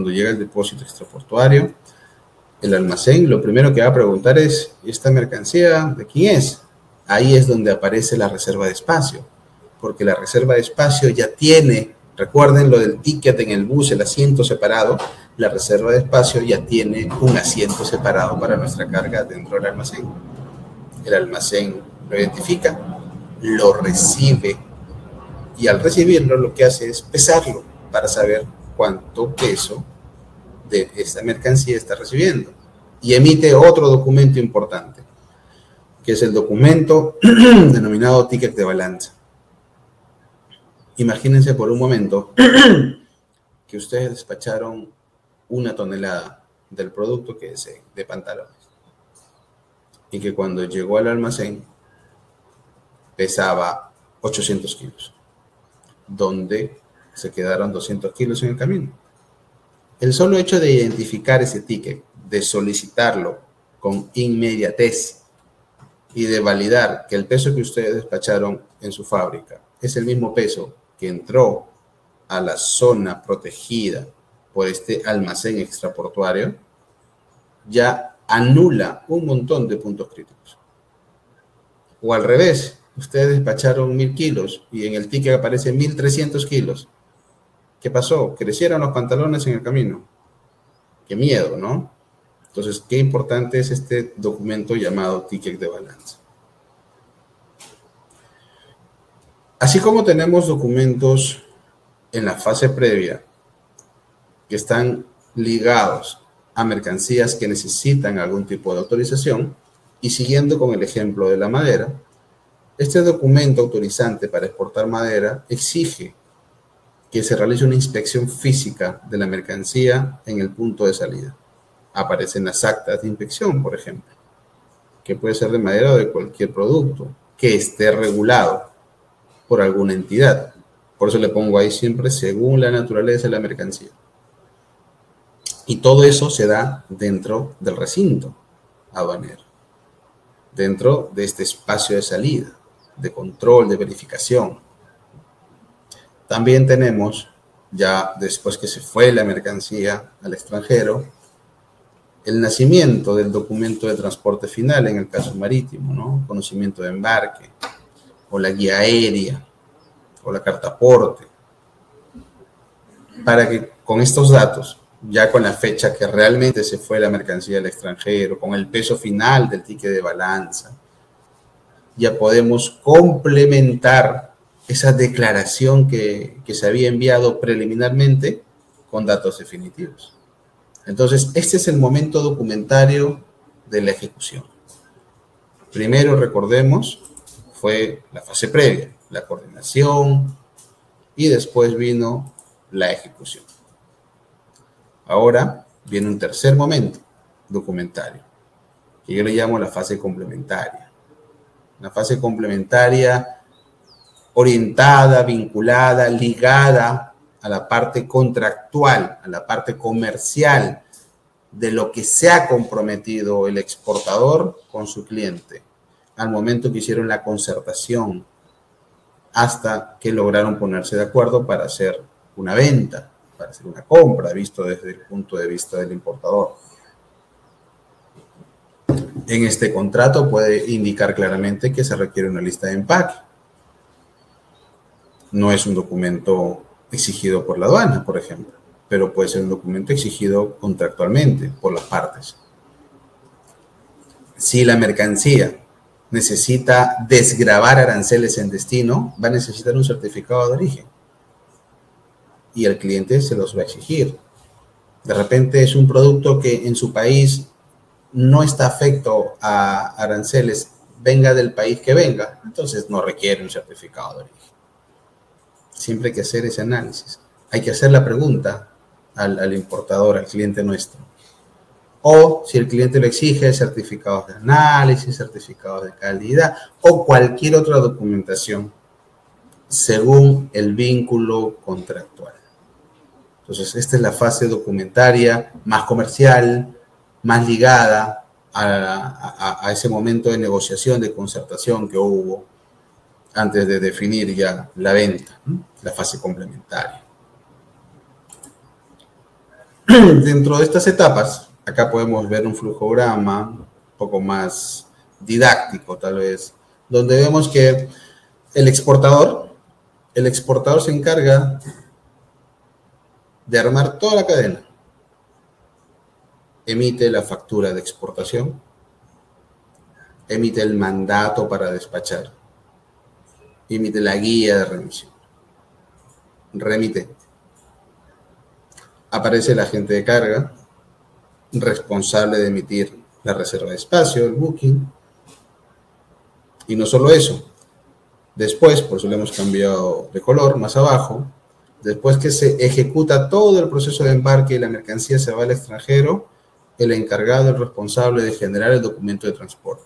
el almacén, lo primero que va a preguntar es, ¿esta mercancía de quién es? Ahí es donde aparece la reserva de espacio, porque la reserva de espacio ya tiene, recuerden lo del ticket en el bus, el asiento separado, la reserva de espacio ya tiene un asiento separado para nuestra carga dentro del almacén. El almacén lo identifica, lo recibe y al recibirlo lo que hace es pesarlo para saber cuánto peso de esta mercancía está recibiendo. Y emite otro documento importante, que es el documento denominado ticket de balanza. Imagínense por un momento que ustedes despacharon 1 tonelada del producto que deseen, de pantalones, y que cuando llegó al almacén pesaba 800 kilos, donde se quedaron 200 kilos en el camino. El solo hecho de identificar ese ticket, de solicitarlo con inmediatez y de validar que el peso que ustedes despacharon en su fábrica es el mismo peso que entró a la zona protegida por este almacén extraportuario, ya anula un montón de puntos críticos. O al revés, ustedes despacharon 1000 kilos y en el ticket aparece 1300 kilos. ¿Qué pasó? Crecieron los pantalones en el camino. Qué miedo, ¿no? Entonces, qué importante es este documento llamado ticket de balanza. Así como tenemos documentos en la fase previa que están ligados a mercancías que necesitan algún tipo de autorización, y siguiendo con el ejemplo de la madera, este documento autorizante para exportar madera exige que se realice una inspección física de la mercancía en el punto de salida. Aparecen las actas de inspección, por ejemplo, que puede ser de madera o de cualquier producto que esté regulado por alguna entidad. Por eso le pongo ahí siempre según la naturaleza de la mercancía. Y todo eso se da dentro del recinto aduanero, dentro de este espacio de salida, de control, de verificación. También tenemos, ya después que se fue la mercancía al extranjero, el nacimiento del documento de transporte final en el caso marítimo, ¿no? Conocimiento de embarque, o la guía aérea, o la carta aporte, para que con estos datos, ya con la fecha que realmente se fue la mercancía al extranjero, con el peso final del ticket de balanza, ya podemos complementar esa declaración que se había enviado preliminarmente con datos definitivos. Entonces, este es el momento documentario de la ejecución. Primero, recordemos, fue la fase previa, la coordinación, y después vino la ejecución. Ahora viene un tercer momento documentario, que yo le llamo la fase complementaria. La fase complementaria orientada, vinculada, ligada a la parte contractual, a la parte comercial de lo que se ha comprometido el exportador con su cliente al momento que hicieron la concertación hasta que lograron ponerse de acuerdo para hacer una venta, para hacer una compra, visto desde el punto de vista del importador. En este contrato puede indicar claramente que se requiere una lista de empaque. No es un documento exigido por la aduana, por ejemplo, pero puede ser un documento exigido contractualmente por las partes. Si la mercancía necesita desgravar aranceles en destino, va a necesitar un certificado de origen y el cliente se los va a exigir. De repente es un producto que en su país no está afecto a aranceles, venga del país que venga, entonces no requiere un certificado de origen. Siempre hay que hacer ese análisis. Hay que hacer la pregunta al importador, al cliente nuestro. O, si el cliente lo exige, certificados de análisis, certificados de calidad o cualquier otra documentación según el vínculo contractual. Entonces, esta es la fase documentaria más comercial, más ligada a ese momento de negociación, de concertación que hubo antes de definir ya la venta, ¿no? La fase complementaria. Dentro de estas etapas, acá podemos ver un flujograma un poco más didáctico, tal vez, donde vemos que el exportador se encarga de armar toda la cadena, emite la factura de exportación, emite el mandato para despachar, emite la guía de remisión, remite. Aparece el agente de carga, responsable de emitir la reserva de espacio, el booking. Y no solo eso, después, por eso le hemos cambiado de color, más abajo, después que se ejecuta todo el proceso de embarque y la mercancía se va al extranjero, el encargado, el responsable de generar el documento de transporte.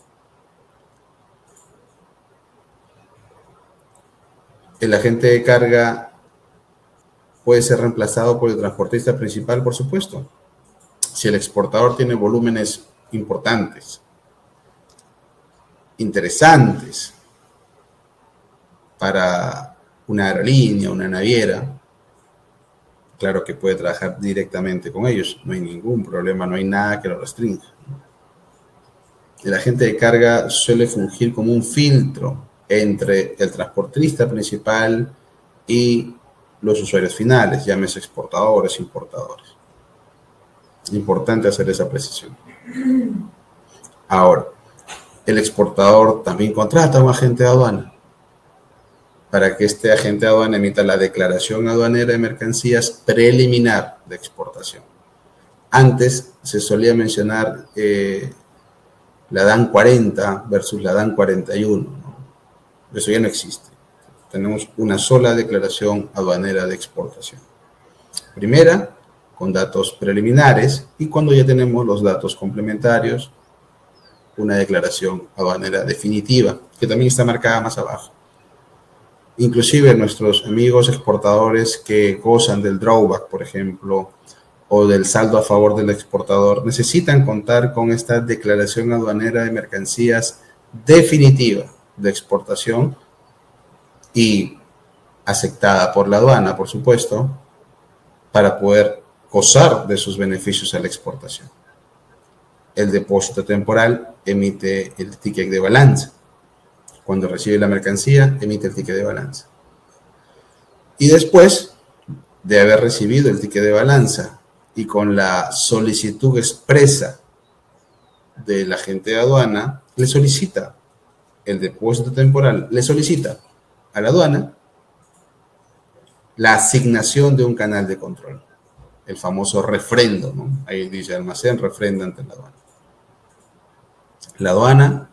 El agente de carga puede ser reemplazado por el transportista principal, por supuesto. Si el exportador tiene volúmenes importantes, interesantes para una aerolínea, una naviera, claro que puede trabajar directamente con ellos, no hay ningún problema, no hay nada que lo restrinja. El agente de carga suele fungir como un filtro entre el transportista principal y los usuarios finales, llámese exportadores, importadores. Importante hacer esa precisión. Ahora, el exportador también contrata a un agente de aduana para que este agente de aduana emita la declaración aduanera de mercancías preliminar de exportación. Antes se solía mencionar la DAN 40 versus la DAN 41, ¿no? Eso ya no existe. Tenemos una sola declaración aduanera de exportación. Primera, con datos preliminares, y cuando ya tenemos los datos complementarios, una declaración aduanera definitiva, que también está marcada más abajo. Inclusive nuestros amigos exportadores que gozan del drawback, por ejemplo, o del saldo a favor del exportador, necesitan contar con esta declaración aduanera de mercancías definitiva de exportación y aceptada por la aduana, por supuesto, para poder gozar de sus beneficios a la exportación. El depósito temporal emite el ticket de balanza. Cuando recibe la mercancía, emite el ticket de balanza. Y después de haber recibido el ticket de balanza y con la solicitud expresa del agente de aduana, le solicita el depósito temporal, le solicita a la aduana la asignación de un canal de control, el famoso refrendo, ¿no? Ahí dice almacén, refrenda ante la aduana. La aduana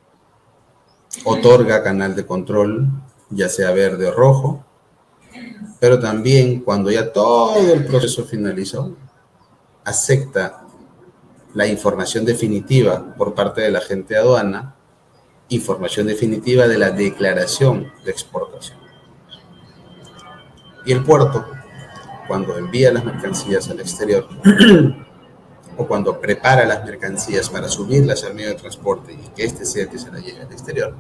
otorga canal de control, ya sea verde o rojo, pero también cuando ya todo el proceso finalizó, acepta la información definitiva por parte del agente de aduana, información definitiva de la declaración de exportación. Y el puerto, cuando envía las mercancías al exterior o cuando prepara las mercancías para subirlas al medio de transporte y que éste sea el que se la lleve al exterior,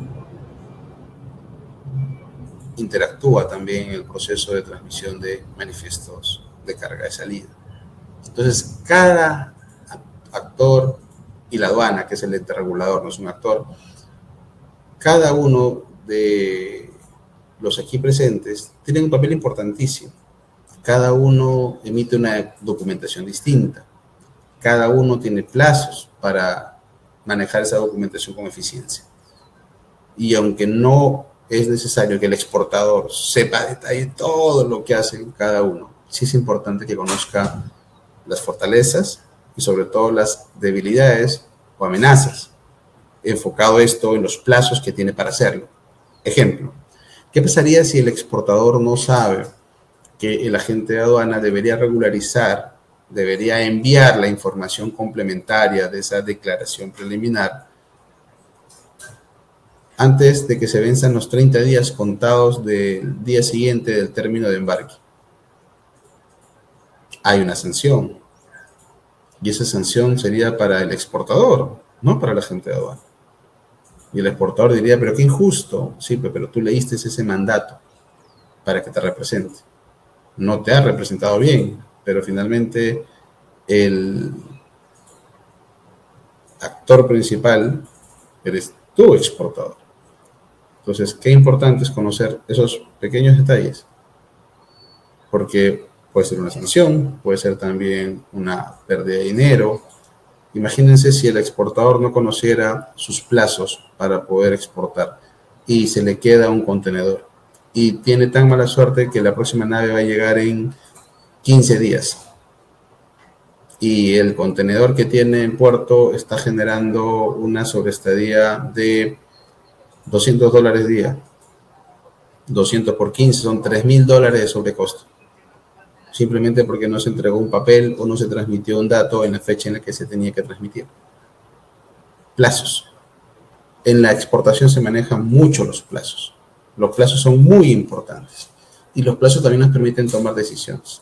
interactúa también en el proceso de transmisión de manifiestos de carga de salida. Entonces, cada actor, y la aduana, que es el ente regulador, no es un actor, cada uno de los aquí presentes tiene un papel importantísimo. Cada uno emite una documentación distinta. Cada uno tiene plazos para manejar esa documentación con eficiencia. Y aunque no es necesario que el exportador sepa a detalle todo lo que hace cada uno, sí es importante que conozca las fortalezas y sobre todo las debilidades o amenazas, enfocado esto en los plazos que tiene para hacerlo. Ejemplo, ¿qué pasaría si el exportador no sabe que el agente de aduana debería regularizar, debería enviar la información complementaria de esa declaración preliminar antes de que se venzan los 30 días contados del día siguiente del término de embarque? Hay una sanción. Y esa sanción sería para el exportador, no para el agente de aduana. Y el exportador diría, pero qué injusto. Sí, pero tú leíste ese mandato para que te represente. No te ha representado bien, pero finalmente el actor principal eres tú, exportador. Entonces, qué importante es conocer esos pequeños detalles, porque Puede ser una sanción, puede ser también una pérdida de dinero. Imagínense si el exportador no conociera sus plazos para poder exportar y se le queda un contenedor y tiene tan mala suerte que la próxima nave va a llegar en 15 días y el contenedor que tiene en puerto está generando una sobreestadía de $200 día. 200 por 15 son $3.000 de sobrecosto. Simplemente porque no se entregó un papel o no se transmitió un dato en la fecha en la que se tenía que transmitir. Plazos. En la exportación se manejan mucho los plazos. Los plazos son muy importantes. Y los plazos también nos permiten tomar decisiones.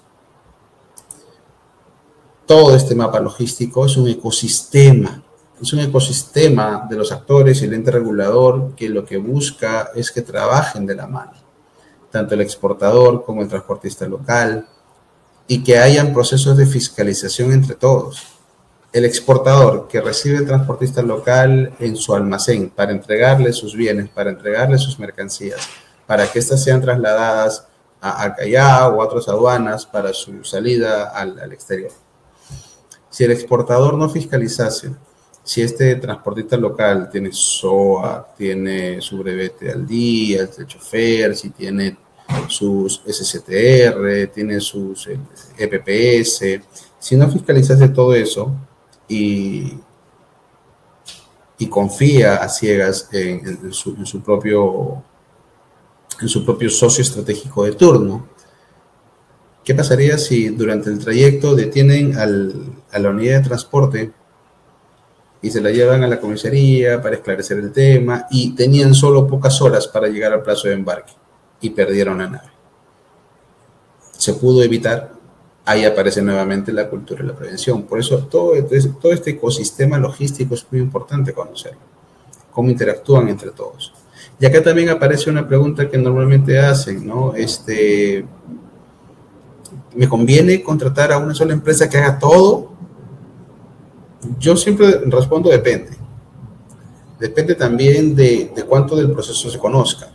Todo este mapa logístico es un ecosistema. Es un ecosistema de los actores y el ente regulador que lo que busca es que trabajen de la mano. Tanto el exportador como el transportista local, y que hayan procesos de fiscalización entre todos. El exportador que recibe el transportista local en su almacén para entregarle sus bienes, para entregarle sus mercancías, para que éstas sean trasladadas a Callao o a otras aduanas para su salida al exterior. Si el exportador no fiscalizase, si este transportista local tiene SOA, tiene su brevete al día, el chofer, si tiene sus SCTR, tiene sus EPPS, si no fiscalizase todo eso y confía a ciegas en su propio socio estratégico de turno, ¿qué pasaría si durante el trayecto detienen a la unidad de transporte y se la llevan a la comisaría para esclarecer el tema y tenían solo pocas horas para llegar al plazo de embarque y perdieron la nave? Se pudo evitar. Ahí aparece nuevamente la cultura y la prevención. Por eso todo este ecosistema logístico es muy importante conocerlo, cómo interactúan entre todos. Y acá también aparece una pregunta que normalmente hacen, ¿no? ¿Me conviene contratar a una sola empresa que haga todo? Yo siempre respondo depende. Depende también de cuánto del proceso se conozca.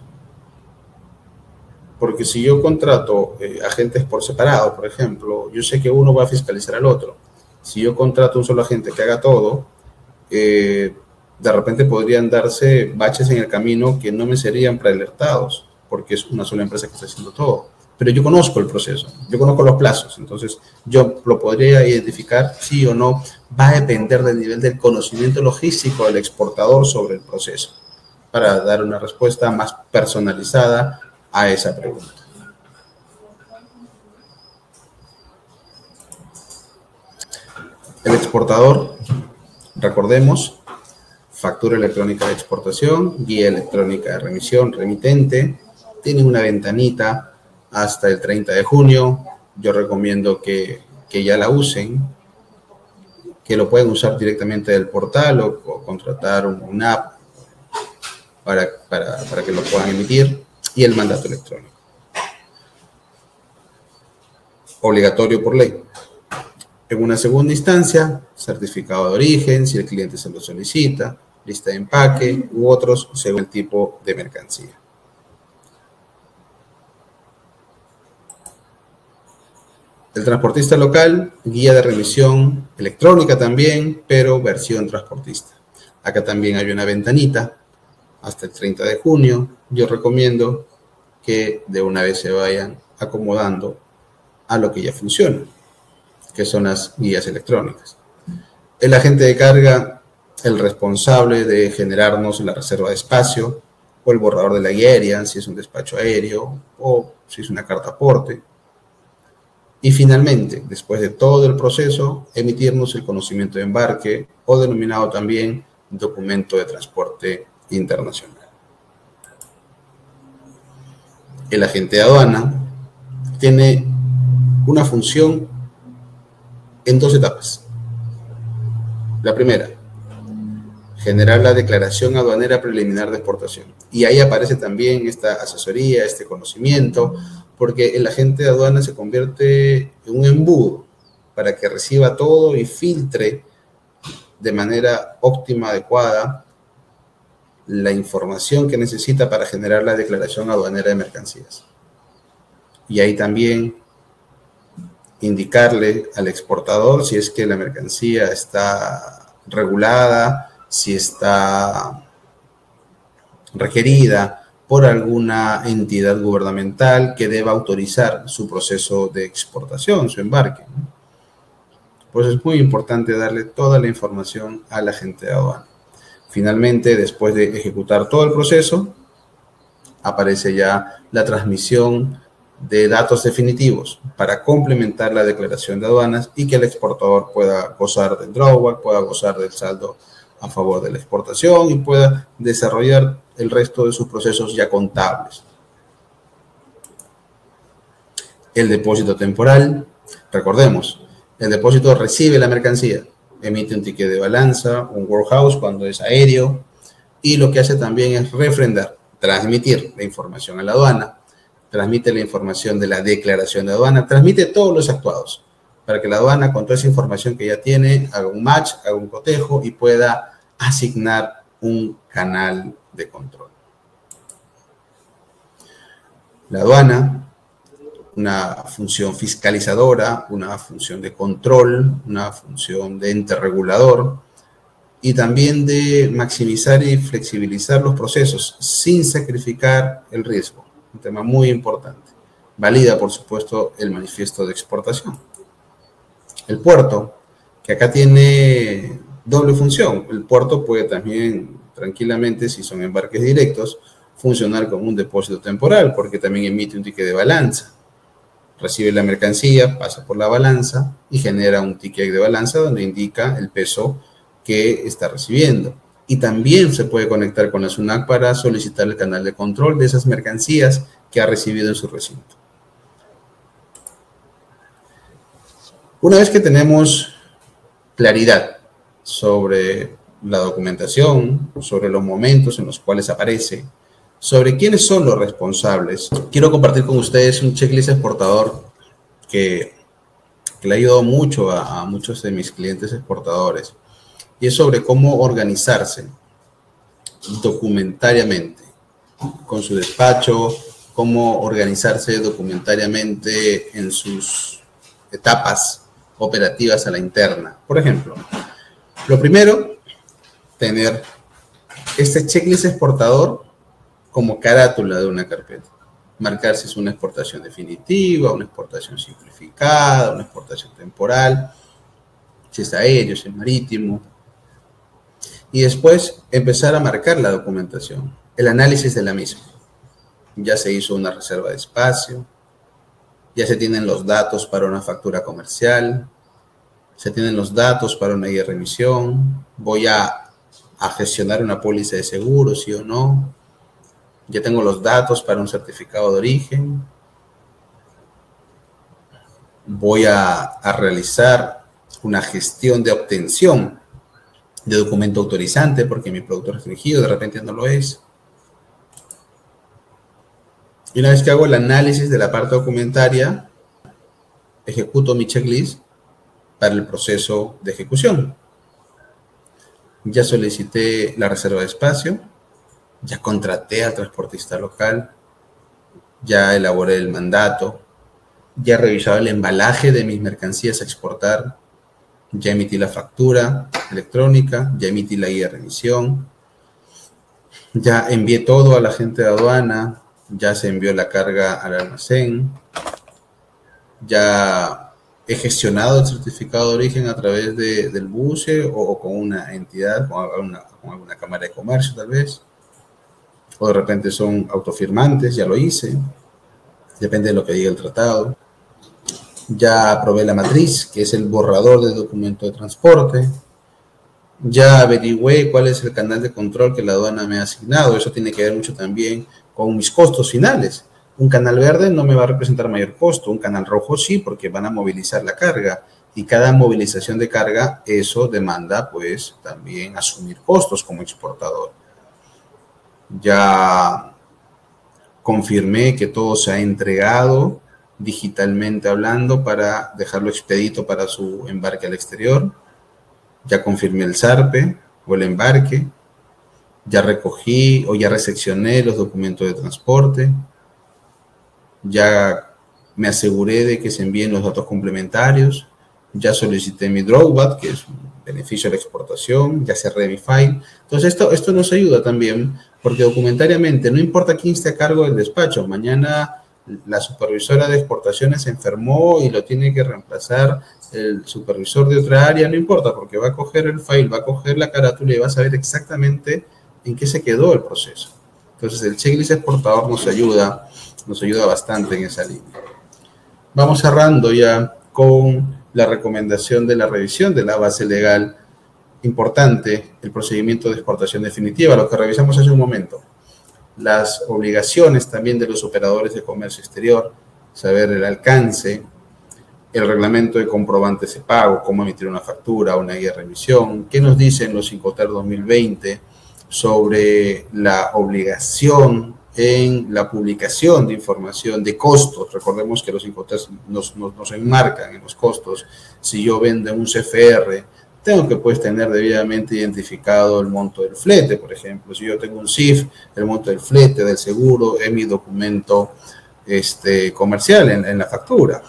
Porque si yo contrato agentes por separado, por ejemplo, yo sé que uno va a fiscalizar al otro. Si yo contrato un solo agente que haga todo, de repente podrían darse baches en el camino que no me serían prealertados, porque es una sola empresa que está haciendo todo. Pero yo conozco el proceso, yo conozco los plazos, entonces yo lo podría identificar sí o no. Va a depender del nivel del conocimiento logístico del exportador sobre el proceso, para dar una respuesta más personalizada a esa pregunta. El exportador, recordemos, factura electrónica de exportación, guía electrónica de remisión, remitente, tiene una ventanita hasta el 30 de junio. Yo recomiendo que ya la usen, que lo pueden usar directamente del portal o contratar una app para que lo puedan emitir. Y el mandato electrónico, obligatorio por ley. En una segunda instancia, certificado de origen, si el cliente se lo solicita, lista de empaque u otros según el tipo de mercancía. El transportista local, guía de remisión electrónica también, pero versión transportista. Acá también hay una ventanita hasta el 30 de junio. Yo recomiendo que de una vez se vayan acomodando a lo que ya funciona, que son las guías electrónicas. El agente de carga, el responsable de generarnos la reserva de espacio o el borrador de la guía aérea, si es un despacho aéreo o si es una carta aporte. Y finalmente, después de todo el proceso, emitirnos el conocimiento de embarque o denominado también documento de transporte internacional. El agente de aduana tiene una función en dos etapas. La primera, generar la declaración aduanera preliminar de exportación. Y ahí aparece también esta asesoría, este conocimiento, porque el agente de aduana se convierte en un embudo para que reciba todo y filtre de manera óptima, adecuada, la información que necesita para generar la declaración aduanera de mercancías. Y ahí también indicarle al exportador si es que la mercancía está regulada, si está requerida por alguna entidad gubernamental que deba autorizar su proceso de exportación, su embarque, ¿no? Pues es muy importante darle toda la información al agente de aduana. Finalmente, después de ejecutar todo el proceso, aparece ya la transmisión de datos definitivos para complementar la declaración de aduanas y que el exportador pueda gozar del drawback, pueda gozar del saldo a favor de la exportación y pueda desarrollar el resto de sus procesos ya contables. El depósito temporal, recordemos, el depósito recibe la mercancía, emite un ticket de balanza, un warehouse cuando es aéreo, y lo que hace también es refrendar, transmitir la información a la aduana, transmite la información de la declaración de aduana, transmite todos los actuados, para que la aduana con toda esa información que ya tiene haga un match, haga un cotejo y pueda asignar un canal de control. La aduana, una función fiscalizadora, una función de control, una función de ente regulador y también de maximizar y flexibilizar los procesos sin sacrificar el riesgo. Un tema muy importante. Valida, por supuesto, el manifiesto de exportación. El puerto, que acá tiene doble función. El puerto puede también, tranquilamente, si son embarques directos, funcionar como un depósito temporal, porque también emite un ticket de balanza. Recibe la mercancía, pasa por la balanza y genera un ticket de balanza donde indica el peso que está recibiendo. Y también se puede conectar con la SUNAT para solicitar el canal de control de esas mercancías que ha recibido en su recinto. Una vez que tenemos claridad sobre la documentación, sobre los momentos en los cuales aparece, sobre quiénes son los responsables, quiero compartir con ustedes un checklist exportador que le ha ayudado mucho a muchos de mis clientes exportadores, y es sobre cómo organizarse documentariamente con su despacho, cómo organizarse documentariamente en sus etapas operativas a la interna. Por ejemplo, lo primero, tener este checklist exportador como carátula de una carpeta. Marcar si es una exportación definitiva, una exportación simplificada, una exportación temporal, si es aéreo, si es marítimo. Y después empezar a marcar la documentación, el análisis de la misma. Ya se hizo una reserva de espacio, ya se tienen los datos para una factura comercial, se tienen los datos para una guía de remisión, voy a gestionar una póliza de seguro, sí o no, ya tengo los datos para un certificado de origen, voy a realizar una gestión de obtención de documento autorizante porque mi producto restringido de repente no lo es. Y una vez que hago el análisis de la parte documentaria, ejecuto mi checklist para el proceso de ejecución. Ya solicité la reserva de espacio, ya contraté al transportista local, ya elaboré el mandato, ya he revisado el embalaje de mis mercancías a exportar, ya emití la factura electrónica, ya emití la guía de remisión, ya envié todo a la gente de aduana, ya se envió la carga al almacén, ya he gestionado el certificado de origen a través del buce o con una entidad, con alguna cámara de comercio tal vez, o de repente son autofirmantes, ya lo hice, depende de lo que diga el tratado. Ya aprobé la matriz, que es el borrador del documento de transporte. Ya averigüé cuál es el canal de control que la aduana me ha asignado. Eso tiene que ver mucho también con mis costos finales. Un canal verde no me va a representar mayor costo. Un canal rojo sí, porque van a movilizar la carga. Y cada movilización de carga, eso demanda, pues, también asumir costos como exportador. Ya confirmé que todo se ha entregado digitalmente hablando para dejarlo expedito para su embarque al exterior. Ya confirmé el zarpe o el embarque. Ya recogí o ya recepcioné los documentos de transporte. Ya me aseguré de que se envíen los datos complementarios, ya solicité mi drawback, que es un beneficio de la exportación, ya cerré mi file. Entonces, esto nos ayuda también, porque documentariamente, no importa quién esté a cargo del despacho, mañana la supervisora de exportaciones se enfermó y lo tiene que reemplazar el supervisor de otra área, no importa, porque va a coger el file, va a coger la carátula y va a saber exactamente en qué se quedó el proceso. Entonces, el checklist exportador nos ayuda bastante en esa línea. Vamos cerrando ya con la recomendación de la revisión de la base legal. Importante, el procedimiento de exportación definitiva, lo que revisamos hace un momento. Las obligaciones también de los operadores de comercio exterior, saber el alcance, el reglamento de comprobantes de pago, cómo emitir una factura, una guía de remisión, qué nos dicen los Incoterm 2020 sobre la obligación en la publicación de información de costos. Recordemos que los Incoterm nos enmarcan en los costos. Si yo vendo un CFR, tengo que pues tener debidamente identificado el monto del flete, por ejemplo. Si yo tengo un CIF, el monto del flete, del seguro, en mi documento comercial, en la factura.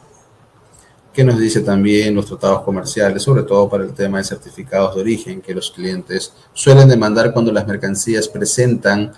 ¿Qué nos dice también los tratados comerciales, sobre todo para el tema de certificados de origen, que los clientes suelen demandar cuando las mercancías presentan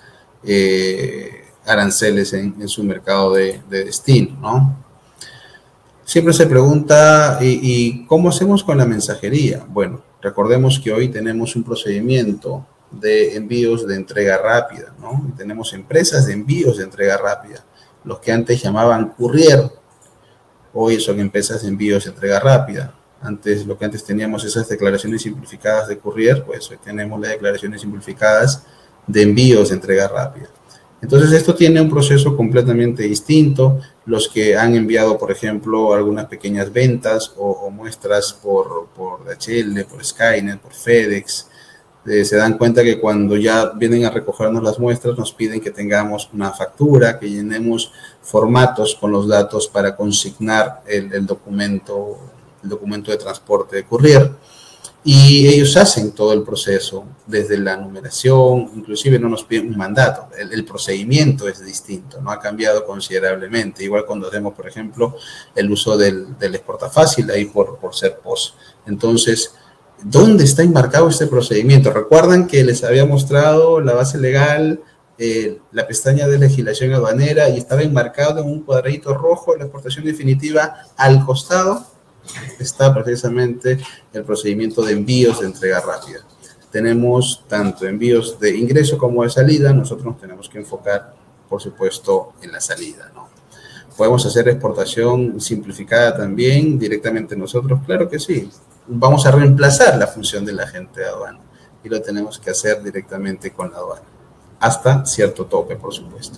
aranceles en su mercado de destino, ¿no? Siempre se pregunta, ¿y cómo hacemos con la mensajería? Bueno, recordemos que hoy tenemos un procedimiento de envíos de entrega rápida, ¿no? Y tenemos empresas de envíos de entrega rápida, los que antes llamaban courier, hoy son empresas de envíos de entrega rápida. Lo que antes teníamos esas declaraciones simplificadas de courier, pues hoy tenemos las declaraciones simplificadas de envíos de entrega rápida. Entonces, esto tiene un proceso completamente distinto. Los que han enviado, por ejemplo, algunas pequeñas ventas o muestras por DHL, por Skynet, por FedEx, se dan cuenta que cuando ya vienen a recogernos las muestras, nos piden que tengamos una factura, que llenemos formatos con los datos para consignar el documento de transporte de courier. Y ellos hacen todo el proceso, desde la numeración, inclusive no nos piden un mandato, el procedimiento es distinto, no ha cambiado considerablemente, igual cuando hacemos, por ejemplo, el uso del exportafácil, ahí por ser POS. Entonces, ¿dónde está enmarcado este procedimiento? Recuerdan que les había mostrado la base legal, la pestaña de legislación aduanera, y estaba enmarcado en un cuadradito rojo la exportación definitiva. Al costado está precisamente el procedimiento de envíos de entrega rápida. Tenemos tanto envíos de ingreso como de salida. Nosotros nos tenemos que enfocar, por supuesto, en la salida, ¿no? ¿Podemos hacer exportación simplificada también directamente nosotros? Claro que sí. Vamos a reemplazar la función del agente de aduana y lo tenemos que hacer directamente con la aduana, hasta cierto tope, por supuesto.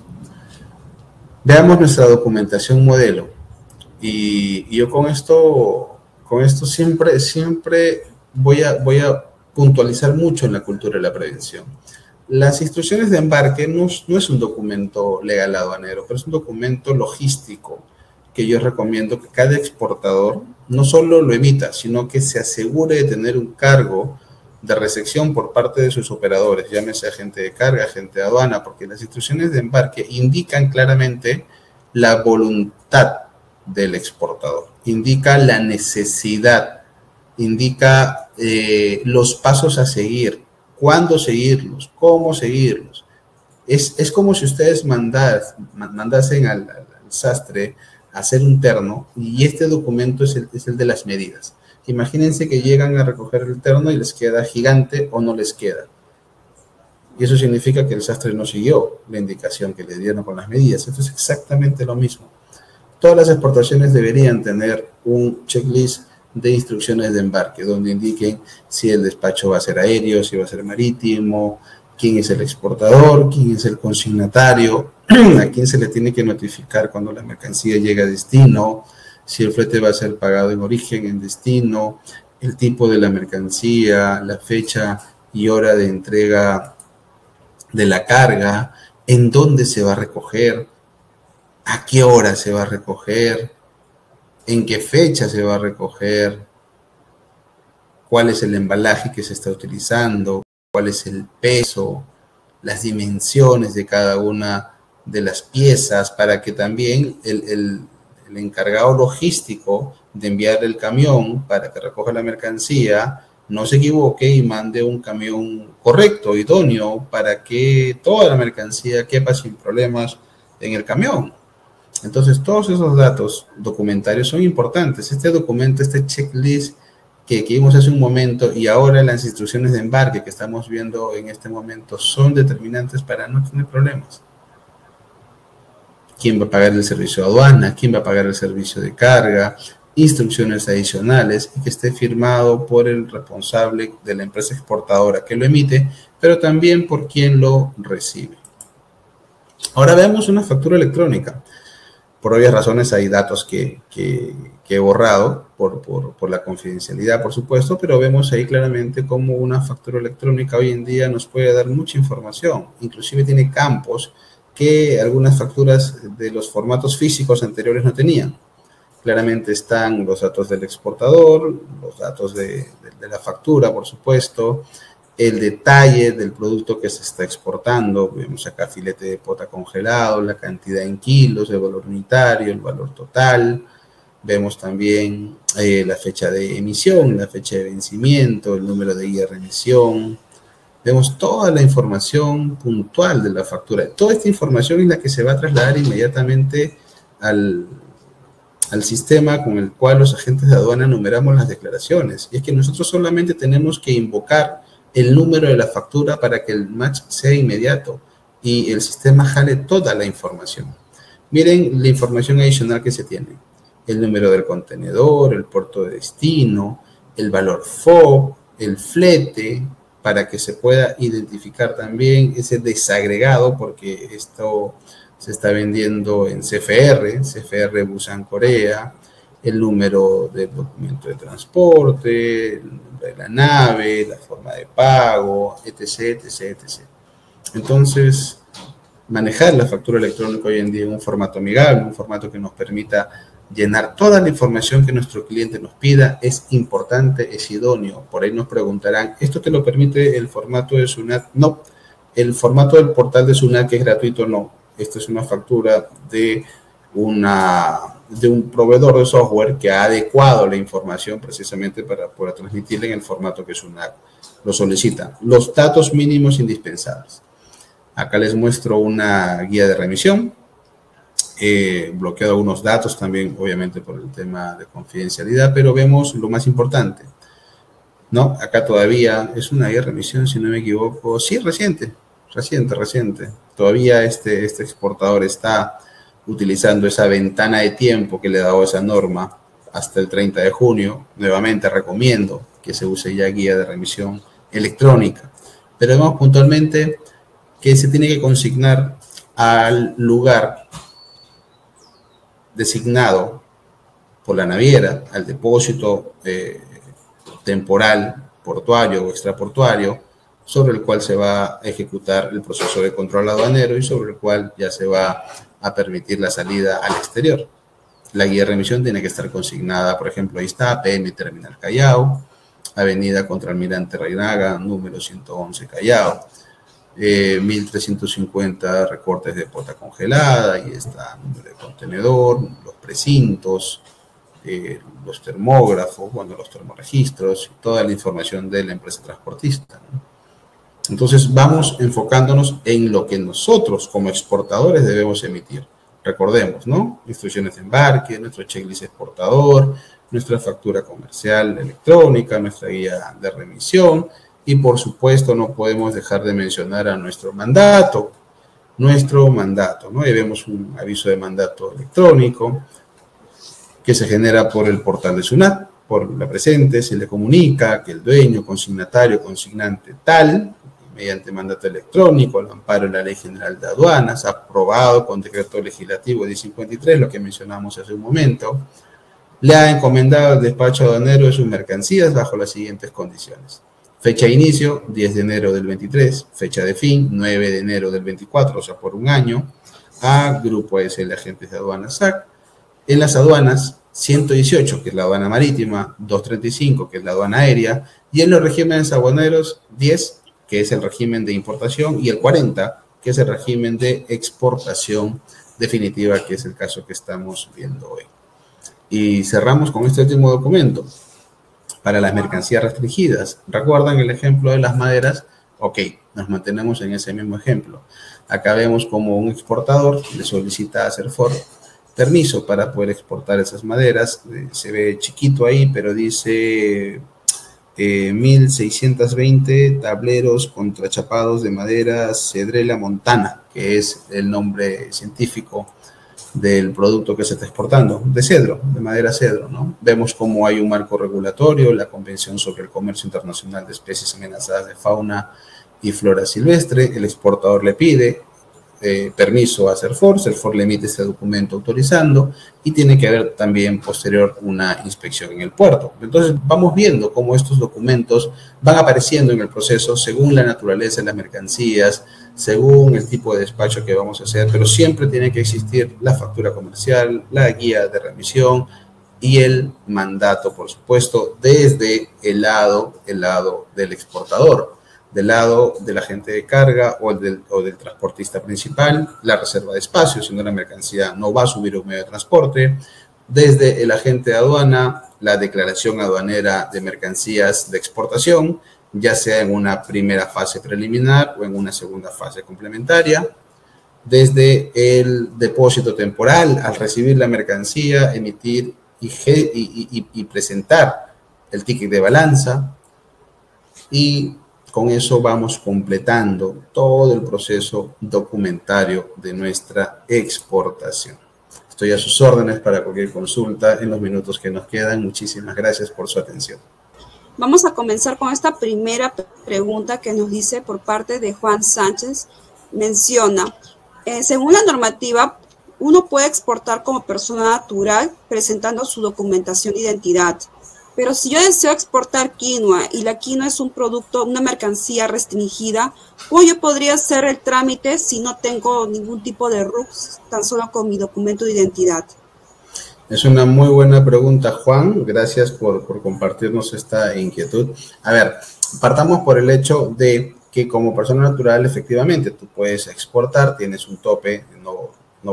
Veamos nuestra documentación modelo. Y yo con esto siempre voy a puntualizar mucho en la cultura de la prevención. Las instrucciones de embarque no es un documento legal aduanero, pero es un documento logístico que yo recomiendo que cada exportador no solo lo emita, sino que se asegure de tener un cargo de recepción por parte de sus operadores, llámese agente de carga, agente de aduana, porque las instrucciones de embarque indican claramente la voluntad del exportador, indica la necesidad, indica los pasos a seguir, cuándo seguirlos, cómo seguirlos. Es como si ustedes mandasen al sastre a hacer un terno, y este documento es el de las medidas. Imagínense que llegan a recoger el terno y les queda gigante o no les queda. Y eso significa que el sastre no siguió la indicación que le dieron con las medidas. Esto es exactamente lo mismo. Todas las exportaciones deberían tener un checklist de instrucciones de embarque, donde indiquen si el despacho va a ser aéreo, si va a ser marítimo, quién es el exportador, quién es el consignatario, a quién se le tiene que notificar cuando la mercancía llega a destino, si el flete va a ser pagado en origen, en destino, el tipo de la mercancía, la fecha y hora de entrega de la carga, en dónde se va a recoger, a qué hora se va a recoger, en qué fecha se va a recoger, cuál es el embalaje que se está utilizando, cuál es el peso, las dimensiones de cada una de las piezas, para que también el el encargado logístico de enviar el camión para que recoja la mercancía no se equivoque y mande un camión correcto, idóneo, para que toda la mercancía quepa sin problemas en el camión. Entonces, todos esos datos documentarios son importantes. Este documento, este checklist que vimos hace un momento y ahora las instrucciones de embarque que estamos viendo en este momento son determinantes para no tener problemas. ¿Quién va a pagar el servicio de aduana? ¿Quién va a pagar el servicio de carga? Instrucciones adicionales y que esté firmado por el responsable de la empresa exportadora que lo emite, pero también por quien lo recibe. Ahora veamos una factura electrónica. Por obvias razones hay datos que he borrado por la confidencialidad, por supuesto, pero vemos ahí claramente cómo una factura electrónica hoy en día nos puede dar mucha información. Inclusive tiene campos que algunas facturas de los formatos físicos anteriores no tenían. Claramente están los datos del exportador, los datos de la factura, por supuesto, el detalle del producto que se está exportando. Vemos acá filete de pota congelado, la cantidad en kilos, el valor unitario, el valor total. Vemos también la fecha de emisión, la fecha de vencimiento, el número de guía de remisión. Vemos toda la información puntual de la factura. Toda esta información es la que se va a trasladar inmediatamente al sistema con el cual los agentes de aduana numeramos las declaraciones. Y es que nosotros solamente tenemos que invocar el número de la factura para que el match sea inmediato y el sistema jale toda la información. Miren la información adicional que se tiene. El número del contenedor, el puerto de destino, el valor FOB, el flete, para que se pueda identificar también ese desagregado, porque esto se está vendiendo en CFR Busan Corea, el número del documento de transporte, el nombre de la nave, la forma de pago, etc, etc, etc. Entonces, manejar la factura electrónica hoy en día en un formato amigable, un formato que nos permita llenar toda la información que nuestro cliente nos pida, es importante, es idóneo. Por ahí nos preguntarán, ¿esto te lo permite el formato de SUNAT? No, el formato del portal de SUNAT, que es gratuito, no. Esta es una factura de un proveedor de software que ha adecuado la información precisamente para poder transmitirla en el formato que SUNAT lo solicita. Los datos mínimos indispensables. Acá les muestro una guía de remisión. Bloqueado algunos datos también, obviamente, por el tema de confidencialidad, pero vemos lo más importante, ¿no? Acá todavía es una guía de remisión, si no me equivoco, sí, reciente. Todavía este exportador está utilizando esa ventana de tiempo que le ha dado esa norma hasta el 30 de junio. Nuevamente recomiendo que se use ya guía de remisión electrónica. Pero vemos puntualmente que se tiene que consignar al lugar designado por la naviera, al depósito temporal, portuario o extraportuario, sobre el cual se va a ejecutar el proceso de control aduanero y sobre el cual ya se va a permitir la salida al exterior. La guía de remisión tiene que estar consignada, por ejemplo, ahí está, PM Terminal Callao, Avenida Contralmirante Reinaga, número 111 Callao, 1350 recortes de pota congelada, ahí está el número de contenedor, los precintos, los termógrafos, bueno, los termorregistros, toda la información de la empresa transportista, ¿no? Entonces vamos enfocándonos en lo que nosotros como exportadores debemos emitir. Recordemos, ¿no? Instrucciones de embarque, nuestro checklist exportador, nuestra factura comercial electrónica, nuestra guía de remisión y por supuesto no podemos dejar de mencionar a nuestro mandato, ¿no? Ahí vemos un aviso de mandato electrónico que se genera por el portal de SUNAT, por la presente, se le comunica que el dueño, consignatario, consignante tal, mediante mandato electrónico, al amparo de la Ley General de Aduanas, aprobado con decreto legislativo 1053, lo que mencionamos hace un momento, le ha encomendado el despacho aduanero de sus mercancías bajo las siguientes condiciones. Fecha de inicio, 10 de enero del 23, fecha de fin, 9 de enero del 24, o sea, por un año, a Grupo ASL Agentes de Aduanas SAC. En las aduanas, 118, que es la aduana marítima, 235, que es la aduana aérea, y en los regímenes aduaneros, 10, que es el régimen de importación, y el 40, que es el régimen de exportación definitiva, que es el caso que estamos viendo hoy. Y cerramos con este último documento. Para las mercancías restringidas, ¿recuerdan el ejemplo de las maderas? Ok, nos mantenemos en ese mismo ejemplo. Acá vemos como un exportador le solicita a Serfor permiso para poder exportar esas maderas. Se ve chiquito ahí, pero dice 1620 tableros contrachapados de madera Cedrela montana, que es el nombre científico del producto que se está exportando, de cedro, de madera cedro, ¿no? Vemos cómo hay un marco regulatorio, la Convención sobre el Comercio Internacional de Especies Amenazadas de Fauna y Flora Silvestre. El exportador le pide permiso a Serfor le emite este documento autorizando y tiene que haber también posterior una inspección en el puerto. Entonces vamos viendo cómo estos documentos van apareciendo en el proceso según la naturaleza de las mercancías, según el tipo de despacho que vamos a hacer, pero siempre tiene que existir la factura comercial, la guía de remisión y el mandato, por supuesto, desde el lado del exportador. Del lado del agente de carga o del transportista principal, la reserva de espacio, si no la mercancía no va a subir un medio de transporte. Desde el agente de aduana, la declaración aduanera de mercancías de exportación, ya sea en una primera fase preliminar o en una segunda fase complementaria. Desde el depósito temporal, al recibir la mercancía, emitir y presentar el ticket de balanza. Y con eso vamos completando todo el proceso documentario de nuestra exportación. Estoy a sus órdenes para cualquier consulta en los minutos que nos quedan. Muchísimas gracias por su atención. Vamos a comenzar con esta primera pregunta que nos dice por parte de Juan Sánchez. Menciona, según la normativa, uno puede exportar como persona natural presentando su documentación de identidad. Pero si yo deseo exportar quinoa y la quinoa es un producto, una mercancía restringida, ¿cómo yo podría hacer el trámite si no tengo ningún tipo de RUCS, tan solo con mi documento de identidad? Es una muy buena pregunta, Juan. Gracias por compartirnos esta inquietud. A ver, partamos por el hecho de que como persona natural, efectivamente, tú puedes exportar, tienes un tope, no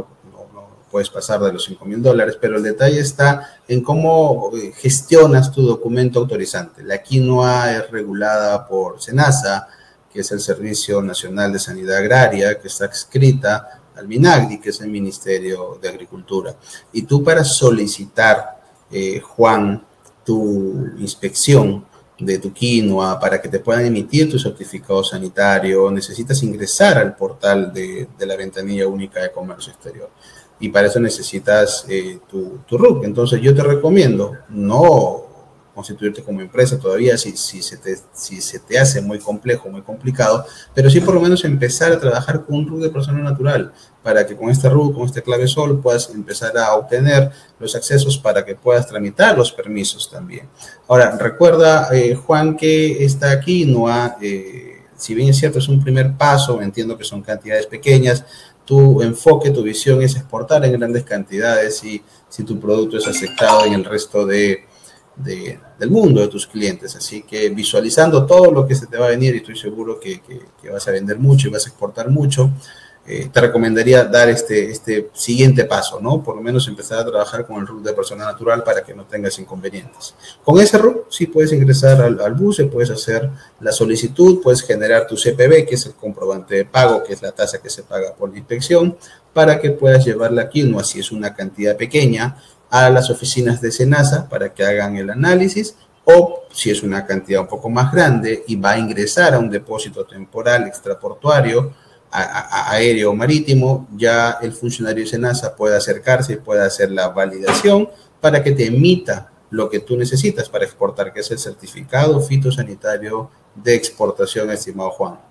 puedes pasar de los $5,000, pero el detalle está en cómo gestionas tu documento autorizante. La quinoa es regulada por SENASA, que es el Servicio Nacional de Sanidad Agraria, que está adscrita al MINAGRI, que es el Ministerio de Agricultura. Y tú para solicitar, Juan, tu inspección de tu quinoa, para que te puedan emitir tu certificado sanitario, necesitas ingresar al portal de la Ventanilla Única de Comercio Exterior. Y para eso necesitas tu RUC. Entonces yo te recomiendo no constituirte como empresa todavía si se te hace muy complejo, muy complicado, pero sí por lo menos empezar a trabajar con un RUC de persona natural para que con este RUC, con este clave SOL, puedas empezar a obtener los accesos para que puedas tramitar los permisos también. Ahora, recuerda, Juan, que esta quinoa, si bien es cierto, es un primer paso, entiendo que son cantidades pequeñas, tu enfoque, tu visión es exportar en grandes cantidades y si tu producto es aceptado en el resto del mundo de tus clientes. Así que visualizando todo lo que se te va a venir, y estoy seguro que vas a vender mucho y vas a exportar mucho, te recomendaría dar este siguiente paso, ¿no? Por lo menos empezar a trabajar con el RUC de persona natural para que no tengas inconvenientes. Con ese RUC sí puedes ingresar al BUSE, puedes hacer la solicitud, puedes generar tu CPB, que es el comprobante de pago, que es la tasa que se paga por la inspección, para que puedas llevar la quinoa, si es una cantidad pequeña, a las oficinas de SENASA para que hagan el análisis, o si es una cantidad un poco más grande y va a ingresar a un depósito temporal extraportuario, aéreo o marítimo, ya el funcionario de SENASA puede acercarse y puede hacer la validación para que te emita lo que tú necesitas para exportar, que es el certificado fitosanitario de exportación, estimado Juan.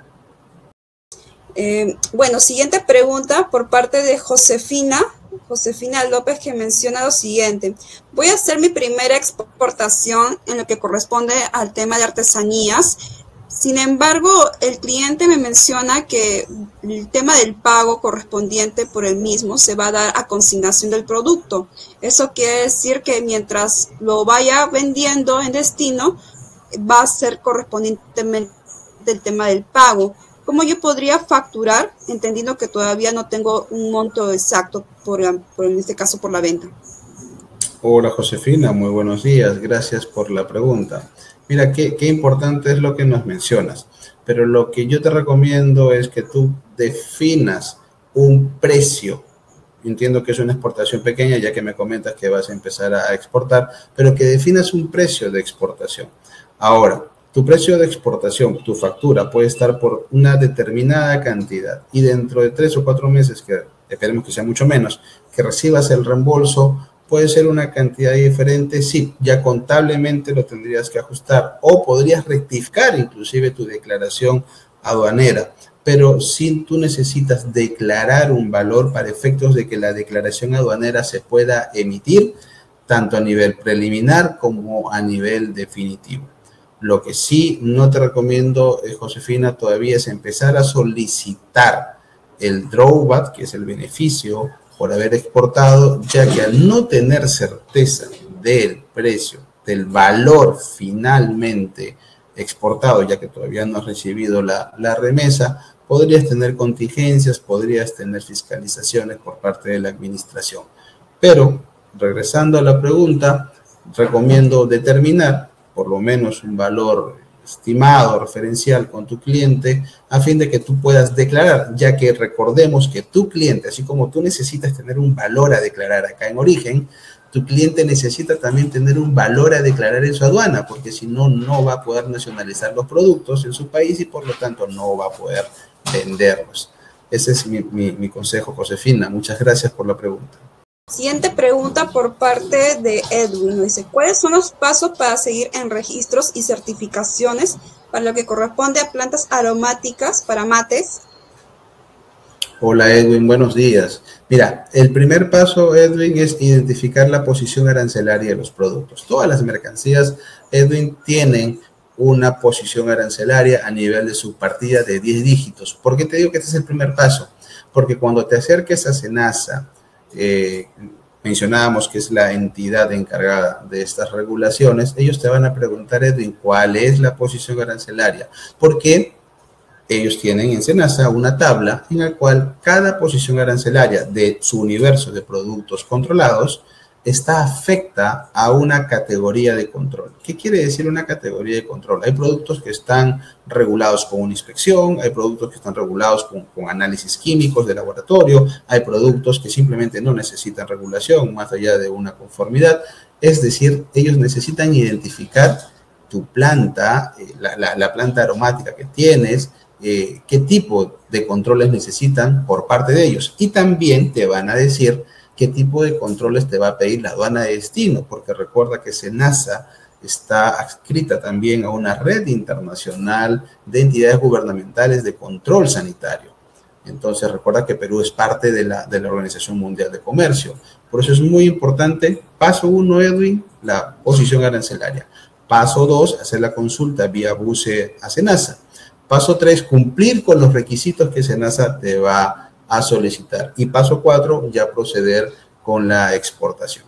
Bueno, siguiente pregunta por parte de Josefina López, que menciona lo siguiente. Voy a hacer mi primera exportación en lo que corresponde al tema de artesanías. Sin embargo, el cliente me menciona que el tema del pago correspondiente por el mismo se va a dar a consignación del producto. Eso quiere decir que mientras lo vaya vendiendo en destino, va a ser correspondientemente el tema del pago. ¿Cómo yo podría facturar, entendiendo que todavía no tengo un monto exacto, en este caso por la venta? Hola Josefina, muy buenos días, gracias por la pregunta. Mira, qué importante es lo que nos mencionas, pero lo que yo te recomiendo es que tú definas un precio. Entiendo que es una exportación pequeña, ya que me comentas que vas a empezar a exportar, pero que definas un precio de exportación. Ahora, tu precio de exportación, tu factura puede estar por una determinada cantidad y dentro de 3 o 4 meses, que esperemos que sea mucho menos, que recibas el reembolso, puede ser una cantidad diferente, sí, ya contablemente lo tendrías que ajustar o podrías rectificar inclusive tu declaración aduanera, pero si tú necesitas declarar un valor para efectos de que la declaración aduanera se pueda emitir tanto a nivel preliminar como a nivel definitivo. Lo que sí no te recomiendo, Josefina, todavía es empezar a solicitar el drawback, que es el beneficio por haber exportado, ya que al no tener certeza del precio, del valor finalmente exportado, ya que todavía no has recibido la remesa, podrías tener contingencias, podrías tener fiscalizaciones por parte de la administración. Pero, regresando a la pregunta, recomiendo determinar por lo menos un valor estimado, referencial con tu cliente, a fin de que tú puedas declarar, ya que recordemos que tu cliente, así como tú necesitas tener un valor a declarar acá en origen, tu cliente necesita también tener un valor a declarar en su aduana, porque si no, no va a poder nacionalizar los productos en su país y por lo tanto no va a poder venderlos. Ese es mi consejo, Josefina. Muchas gracias por la pregunta. Siguiente pregunta por parte de Edwin. Dice, ¿cuáles son los pasos para seguir en registros y certificaciones para lo que corresponde a plantas aromáticas para mates? Hola Edwin, buenos días. Mira, el primer paso, Edwin, es identificar la posición arancelaria de los productos. Todas las mercancías, Edwin, tienen una posición arancelaria a nivel de su partida de 10 dígitos. ¿Por qué te digo que este es el primer paso? Porque cuando te acerques a SENASA, mencionábamos que es la entidad encargada de estas regulaciones, ellos te van a preguntar, Edwin, ¿cuál es la posición arancelaria? Porque ellos tienen en SENASA una tabla en la cual cada posición arancelaria de su universo de productos controlados está afecta a una categoría de control. ¿Qué quiere decir una categoría de control? Hay productos que están regulados con una inspección, hay productos que están regulados con análisis químicos de laboratorio, hay productos que simplemente no necesitan regulación más allá de una conformidad. Es decir, ellos necesitan identificar tu planta, la planta aromática que tienes, qué tipo de controles necesitan por parte de ellos. Y también te van a decir qué tipo de controles te va a pedir la aduana de destino, porque recuerda que SENASA está adscrita también a una red internacional de entidades gubernamentales de control sanitario. Entonces recuerda que Perú es parte de la Organización Mundial de Comercio. Por eso es muy importante, paso 1, Edwin, la posición arancelaria. Paso 2, hacer la consulta vía BUCE a SENASA. Paso 3, cumplir con los requisitos que SENASA te va a solicitar. Y paso 4, ya proceder con la exportación.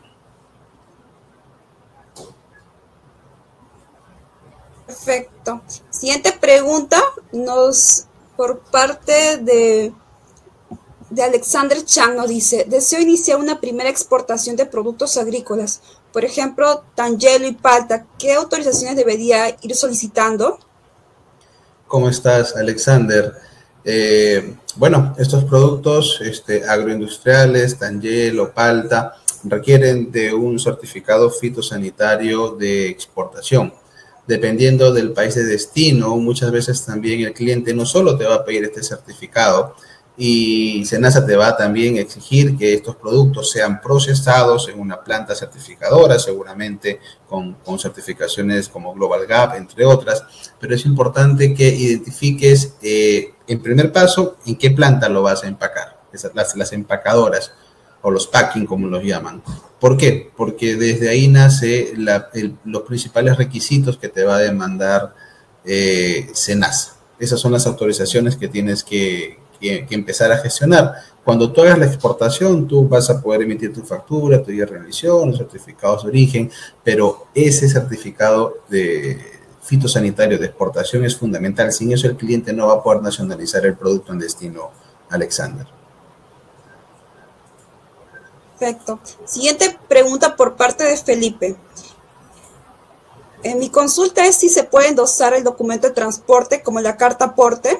Perfecto. Siguiente pregunta por parte de Alexander Chang nos dice, deseo iniciar una primera exportación de productos agrícolas, por ejemplo, tangelo y palta. ¿Qué autorizaciones debería ir solicitando? ¿Cómo estás, Alexander? Bueno, estos productos agroindustriales, tangelo, palta, requieren de un certificado fitosanitario de exportación. Dependiendo del país de destino, muchas veces también el cliente no solo te va a pedir este certificado, y SENASA te va también a exigir que estos productos sean procesados en una planta certificadora, seguramente con certificaciones como Global Gap, entre otras, pero es importante que identifiques en primer paso en qué planta lo vas a empacar, las empacadoras o los packing como los llaman. ¿Por qué? Porque desde ahí nace los principales requisitos que te va a demandar SENASA. Esas son las autorizaciones que tienes que empezar a gestionar. Cuando tú hagas la exportación, tú vas a poder emitir tu factura, tu guía de revisión, los certificados de origen, pero ese certificado de fitosanitario de exportación es fundamental. Sin eso el cliente no va a poder nacionalizar el producto en destino, Alexander. Perfecto. Siguiente pregunta por parte de Felipe. Mi consulta es si se puede endosar el documento de transporte como la carta aporte.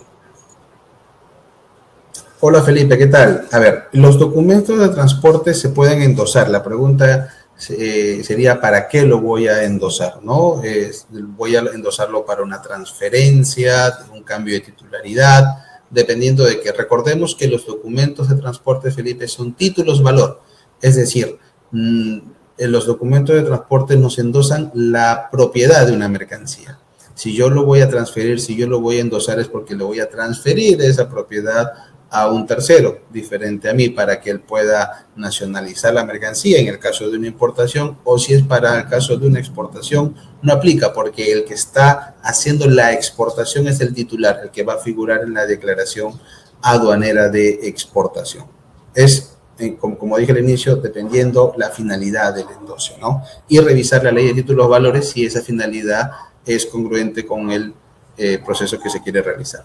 Hola Felipe, ¿qué tal? A ver, los documentos de transporte se pueden endosar. La pregunta sería ¿para qué lo voy a endosar? ¿No? Voy a endosarlo para una transferencia, un cambio de titularidad, dependiendo de que recordemos que los documentos de transporte, Felipe, son títulos valor. Es decir, en los documentos de transporte nos endosan la propiedad de una mercancía. Si yo lo voy a transferir, si yo lo voy a endosar es porque le voy a transferir esa propiedad a un tercero, diferente a mí, para que él pueda nacionalizar la mercancía en el caso de una importación, o si es para el caso de una exportación, no aplica porque el que está haciendo la exportación es el titular, el que va a figurar en la declaración aduanera de exportación. Es, como dije al inicio, dependiendo la finalidad del endoso, ¿no? Y revisar la ley de títulos valores si esa finalidad es congruente con el proceso que se quiere realizar.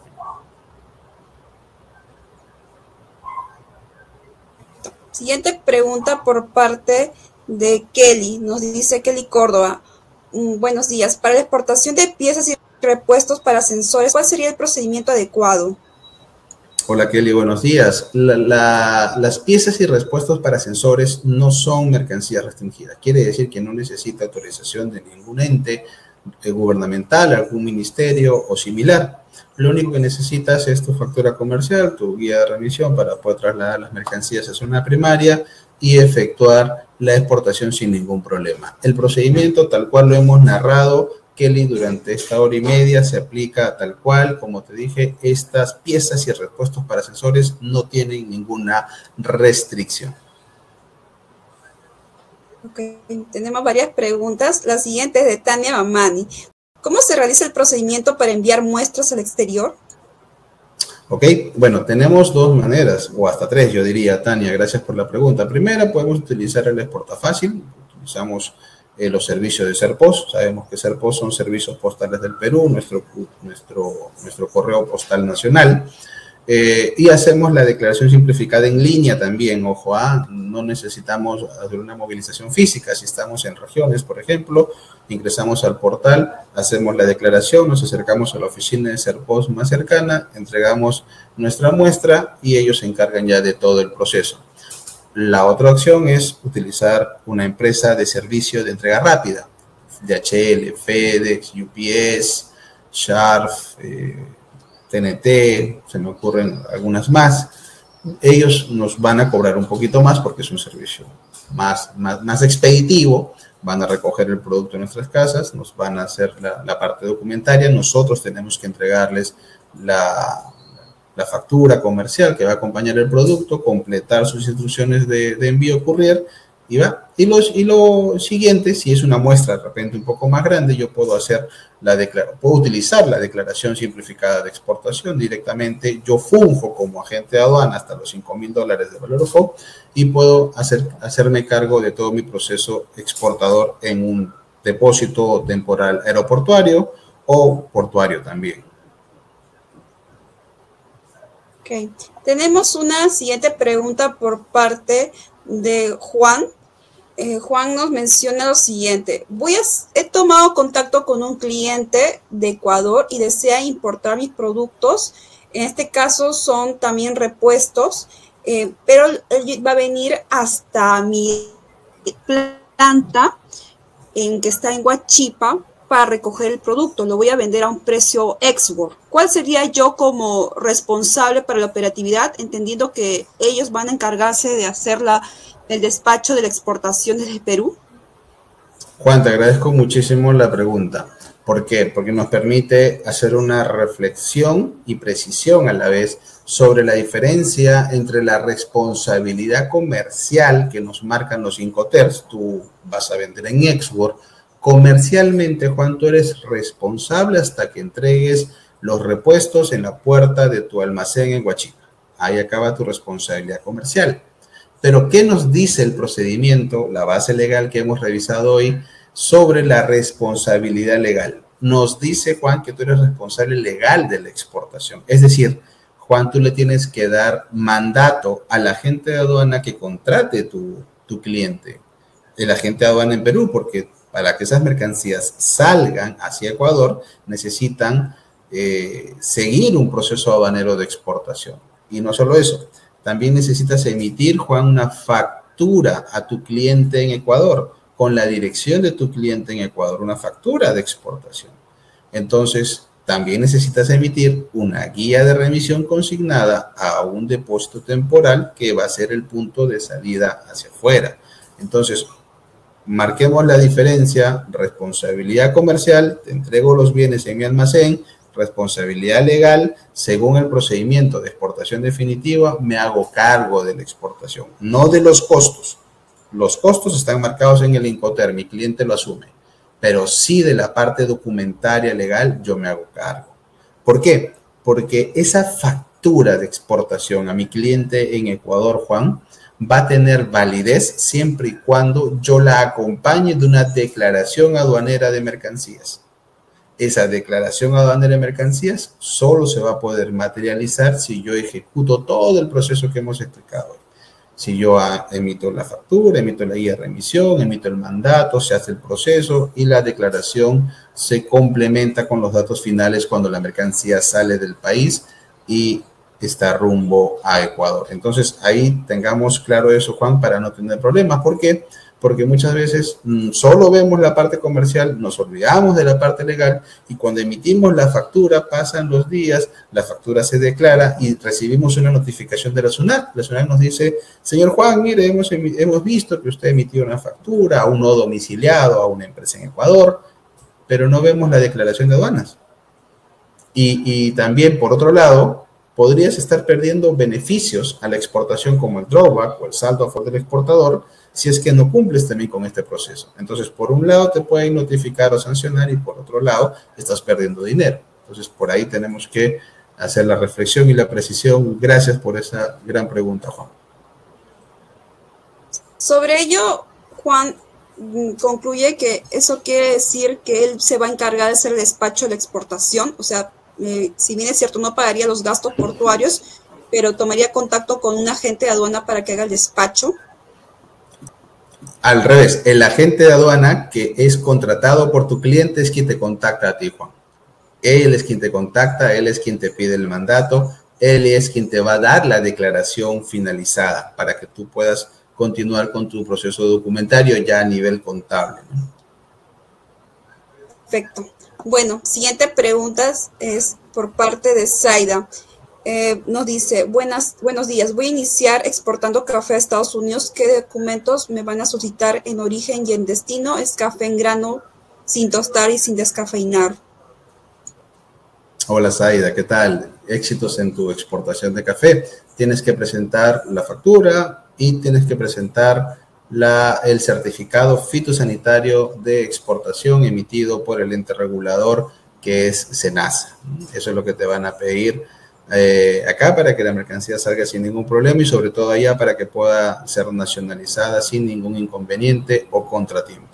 Siguiente pregunta por parte de Kelly. Nos dice Kelly Córdoba. Buenos días. Para la exportación de piezas y repuestos para sensores, ¿cuál sería el procedimiento adecuado? Hola Kelly, buenos días. Las piezas y repuestos para sensores no son mercancías restringidas. Quiere decir que no necesita autorización de ningún ente gubernamental, algún ministerio o similar. Lo único que necesitas es tu factura comercial, tu guía de remisión para poder trasladar las mercancías a zona primaria y efectuar la exportación sin ningún problema. El procedimiento, tal cual lo hemos narrado, Kelly, durante esta hora y media, se aplica tal cual. Como te dije, estas piezas y repuestos para sensores no tienen ninguna restricción. Ok, tenemos varias preguntas. La siguiente es de Tania Mamani. ¿Cómo se realiza el procedimiento para enviar muestras al exterior? Ok, bueno, tenemos dos maneras, o hasta tres, yo diría, Tania, gracias por la pregunta. Primera, podemos utilizar el exportafácil, utilizamos los servicios de SERPOS. Sabemos que SERPOS son servicios postales del Perú, nuestro correo postal nacional. Y hacemos la declaración simplificada en línea también, ojo, no necesitamos hacer una movilización física. Si estamos en regiones, por ejemplo, ingresamos al portal, hacemos la declaración, nos acercamos a la oficina de SERPOS más cercana, entregamos nuestra muestra y ellos se encargan ya de todo el proceso. La otra opción es utilizar una empresa de servicio de entrega rápida, DHL, FedEx, UPS, Sharf, TNT, se me ocurren algunas más. Ellos nos van a cobrar un poquito más porque es un servicio más expeditivo. Van a recoger el producto en nuestras casas, nos van a hacer la parte documentaria. Nosotros tenemos que entregarles la factura comercial que va a acompañar el producto, completar sus instrucciones de envío courier y va. Y lo siguiente, si es una muestra de repente un poco más grande, yo puedo utilizar la declaración simplificada de exportación directamente. Yo funjo como agente de aduana hasta los $5,000 de valor OFO y puedo hacerme cargo de todo mi proceso exportador en un depósito temporal aeroportuario o portuario también. Ok, tenemos una siguiente pregunta por parte de Juan. Juan nos menciona lo siguiente. He tomado contacto con un cliente de Ecuador y desea importar mis productos. En este caso son también repuestos, pero él va a venir hasta mi planta que está en Huachipa para recoger el producto. Lo voy a vender a un precio export. ¿Cuál sería yo como responsable para la operatividad, entendiendo que ellos van a encargarse de hacer el despacho de la exportación desde Perú? Juan, te agradezco muchísimo la pregunta. ¿Por qué? Porque nos permite hacer una reflexión y precisión a la vez sobre la diferencia entre la responsabilidad comercial que nos marcan los Incoterms. Tú vas a vender en export. Comercialmente, Juan, tú eres responsable hasta que entregues los repuestos en la puerta de tu almacén en Huachipa. Ahí acaba tu responsabilidad comercial. Pero, ¿qué nos dice el procedimiento, la base legal que hemos revisado hoy, sobre la responsabilidad legal? Nos dice, Juan, que tú eres responsable legal de la exportación. Es decir, Juan, tú le tienes que dar mandato al agente de aduana que contrate tu tu cliente, el agente de aduana en Perú, porque para que esas mercancías salgan hacia Ecuador necesitan seguir un proceso aduanero de exportación. Y no solo eso, también necesitas emitir, Juan, una factura a tu cliente en Ecuador, con la dirección de tu cliente en Ecuador, una factura de exportación. Entonces, también necesitas emitir una guía de remisión consignada a un depósito temporal que va a ser el punto de salida hacia afuera. Entonces, marquemos la diferencia: responsabilidad comercial, te entrego los bienes en mi almacén; responsabilidad legal, según el procedimiento de exportación definitiva, me hago cargo de la exportación, no de los costos. Los costos están marcados en el Incoterm, mi cliente lo asume, pero sí de la parte documentaria legal yo me hago cargo. ¿Por qué? Porque esa factura de exportación a mi cliente en Ecuador, Juan, va a tener validez siempre y cuando yo la acompañe de una declaración aduanera de mercancías. Esa declaración aduanera de mercancías solo se va a poder materializar si yo ejecuto todo el proceso que hemos explicado hoy. Si yo emito la factura, emito la guía de remisión, emito el mandato, se hace el proceso y la declaración se complementa con los datos finales cuando la mercancía sale del país y está rumbo a Ecuador. Entonces, ahí tengamos claro eso, Juan, para no tener problemas. ¿Por qué? Porque muchas veces solo vemos la parte comercial, nos olvidamos de la parte legal y cuando emitimos la factura, pasan los días, la factura se declara y recibimos una notificación de la SUNAT. La SUNAT nos dice: señor Juan, mire, hemos visto que usted emitió una factura a un no domiciliado, a una empresa en Ecuador, pero no vemos la declaración de aduanas. Y también, por otro lado, podrías estar perdiendo beneficios a la exportación como el drawback o el saldo a favor del exportador si es que no cumples también con este proceso. Entonces, por un lado te pueden notificar o sancionar y por otro lado estás perdiendo dinero. Entonces, por ahí tenemos que hacer la reflexión y la precisión. Gracias por esa gran pregunta, Juan. Sobre ello, Juan concluye que eso quiere decir que él se va a encargar de hacer el despacho de la exportación. O sea, si bien es cierto, no pagaría los gastos portuarios, pero tomaría contacto con un agente de aduana para que haga el despacho. Al revés, el agente de aduana que es contratado por tu cliente es quien te contacta a ti, Juan. Él es quien te contacta, él es quien te pide el mandato, él es quien te va a dar la declaración finalizada para que tú puedas continuar con tu proceso documentario ya a nivel contable, ¿no? Perfecto. Bueno, siguiente pregunta es por parte de Zaida. Nos dice: buenos días, voy a iniciar exportando café a Estados Unidos. ¿Qué documentos me van a solicitar en origen y en destino? Es café en grano, sin tostar y sin descafeinar. Hola, Zaida, ¿qué tal? Éxitos en tu exportación de café. Tienes que presentar la factura y tienes que presentar el certificado fitosanitario de exportación emitido por el ente regulador que es SENASA. Eso es lo que te van a pedir acá para que la mercancía salga sin ningún problema y sobre todo allá para que pueda ser nacionalizada sin ningún inconveniente o contratiempo.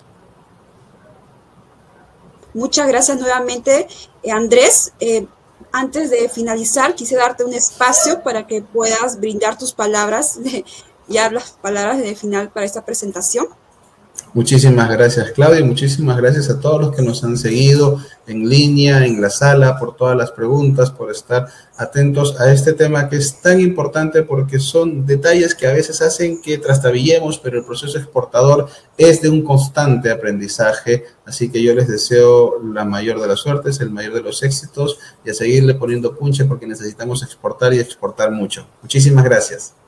Muchas gracias nuevamente, Andrés. Antes de finalizar, quisiera darte un espacio para que puedas brindar tus palabras, ya las palabras de final para esta presentación. Muchísimas gracias, Claudia, y muchísimas gracias a todos los que nos han seguido en línea, en la sala, por todas las preguntas, por estar atentos a este tema que es tan importante porque son detalles que a veces hacen que trastabillemos, pero el proceso exportador es de un constante aprendizaje, así que yo les deseo la mayor de las suertes, el mayor de los éxitos y a seguirle poniendo punche porque necesitamos exportar y exportar mucho. Muchísimas gracias.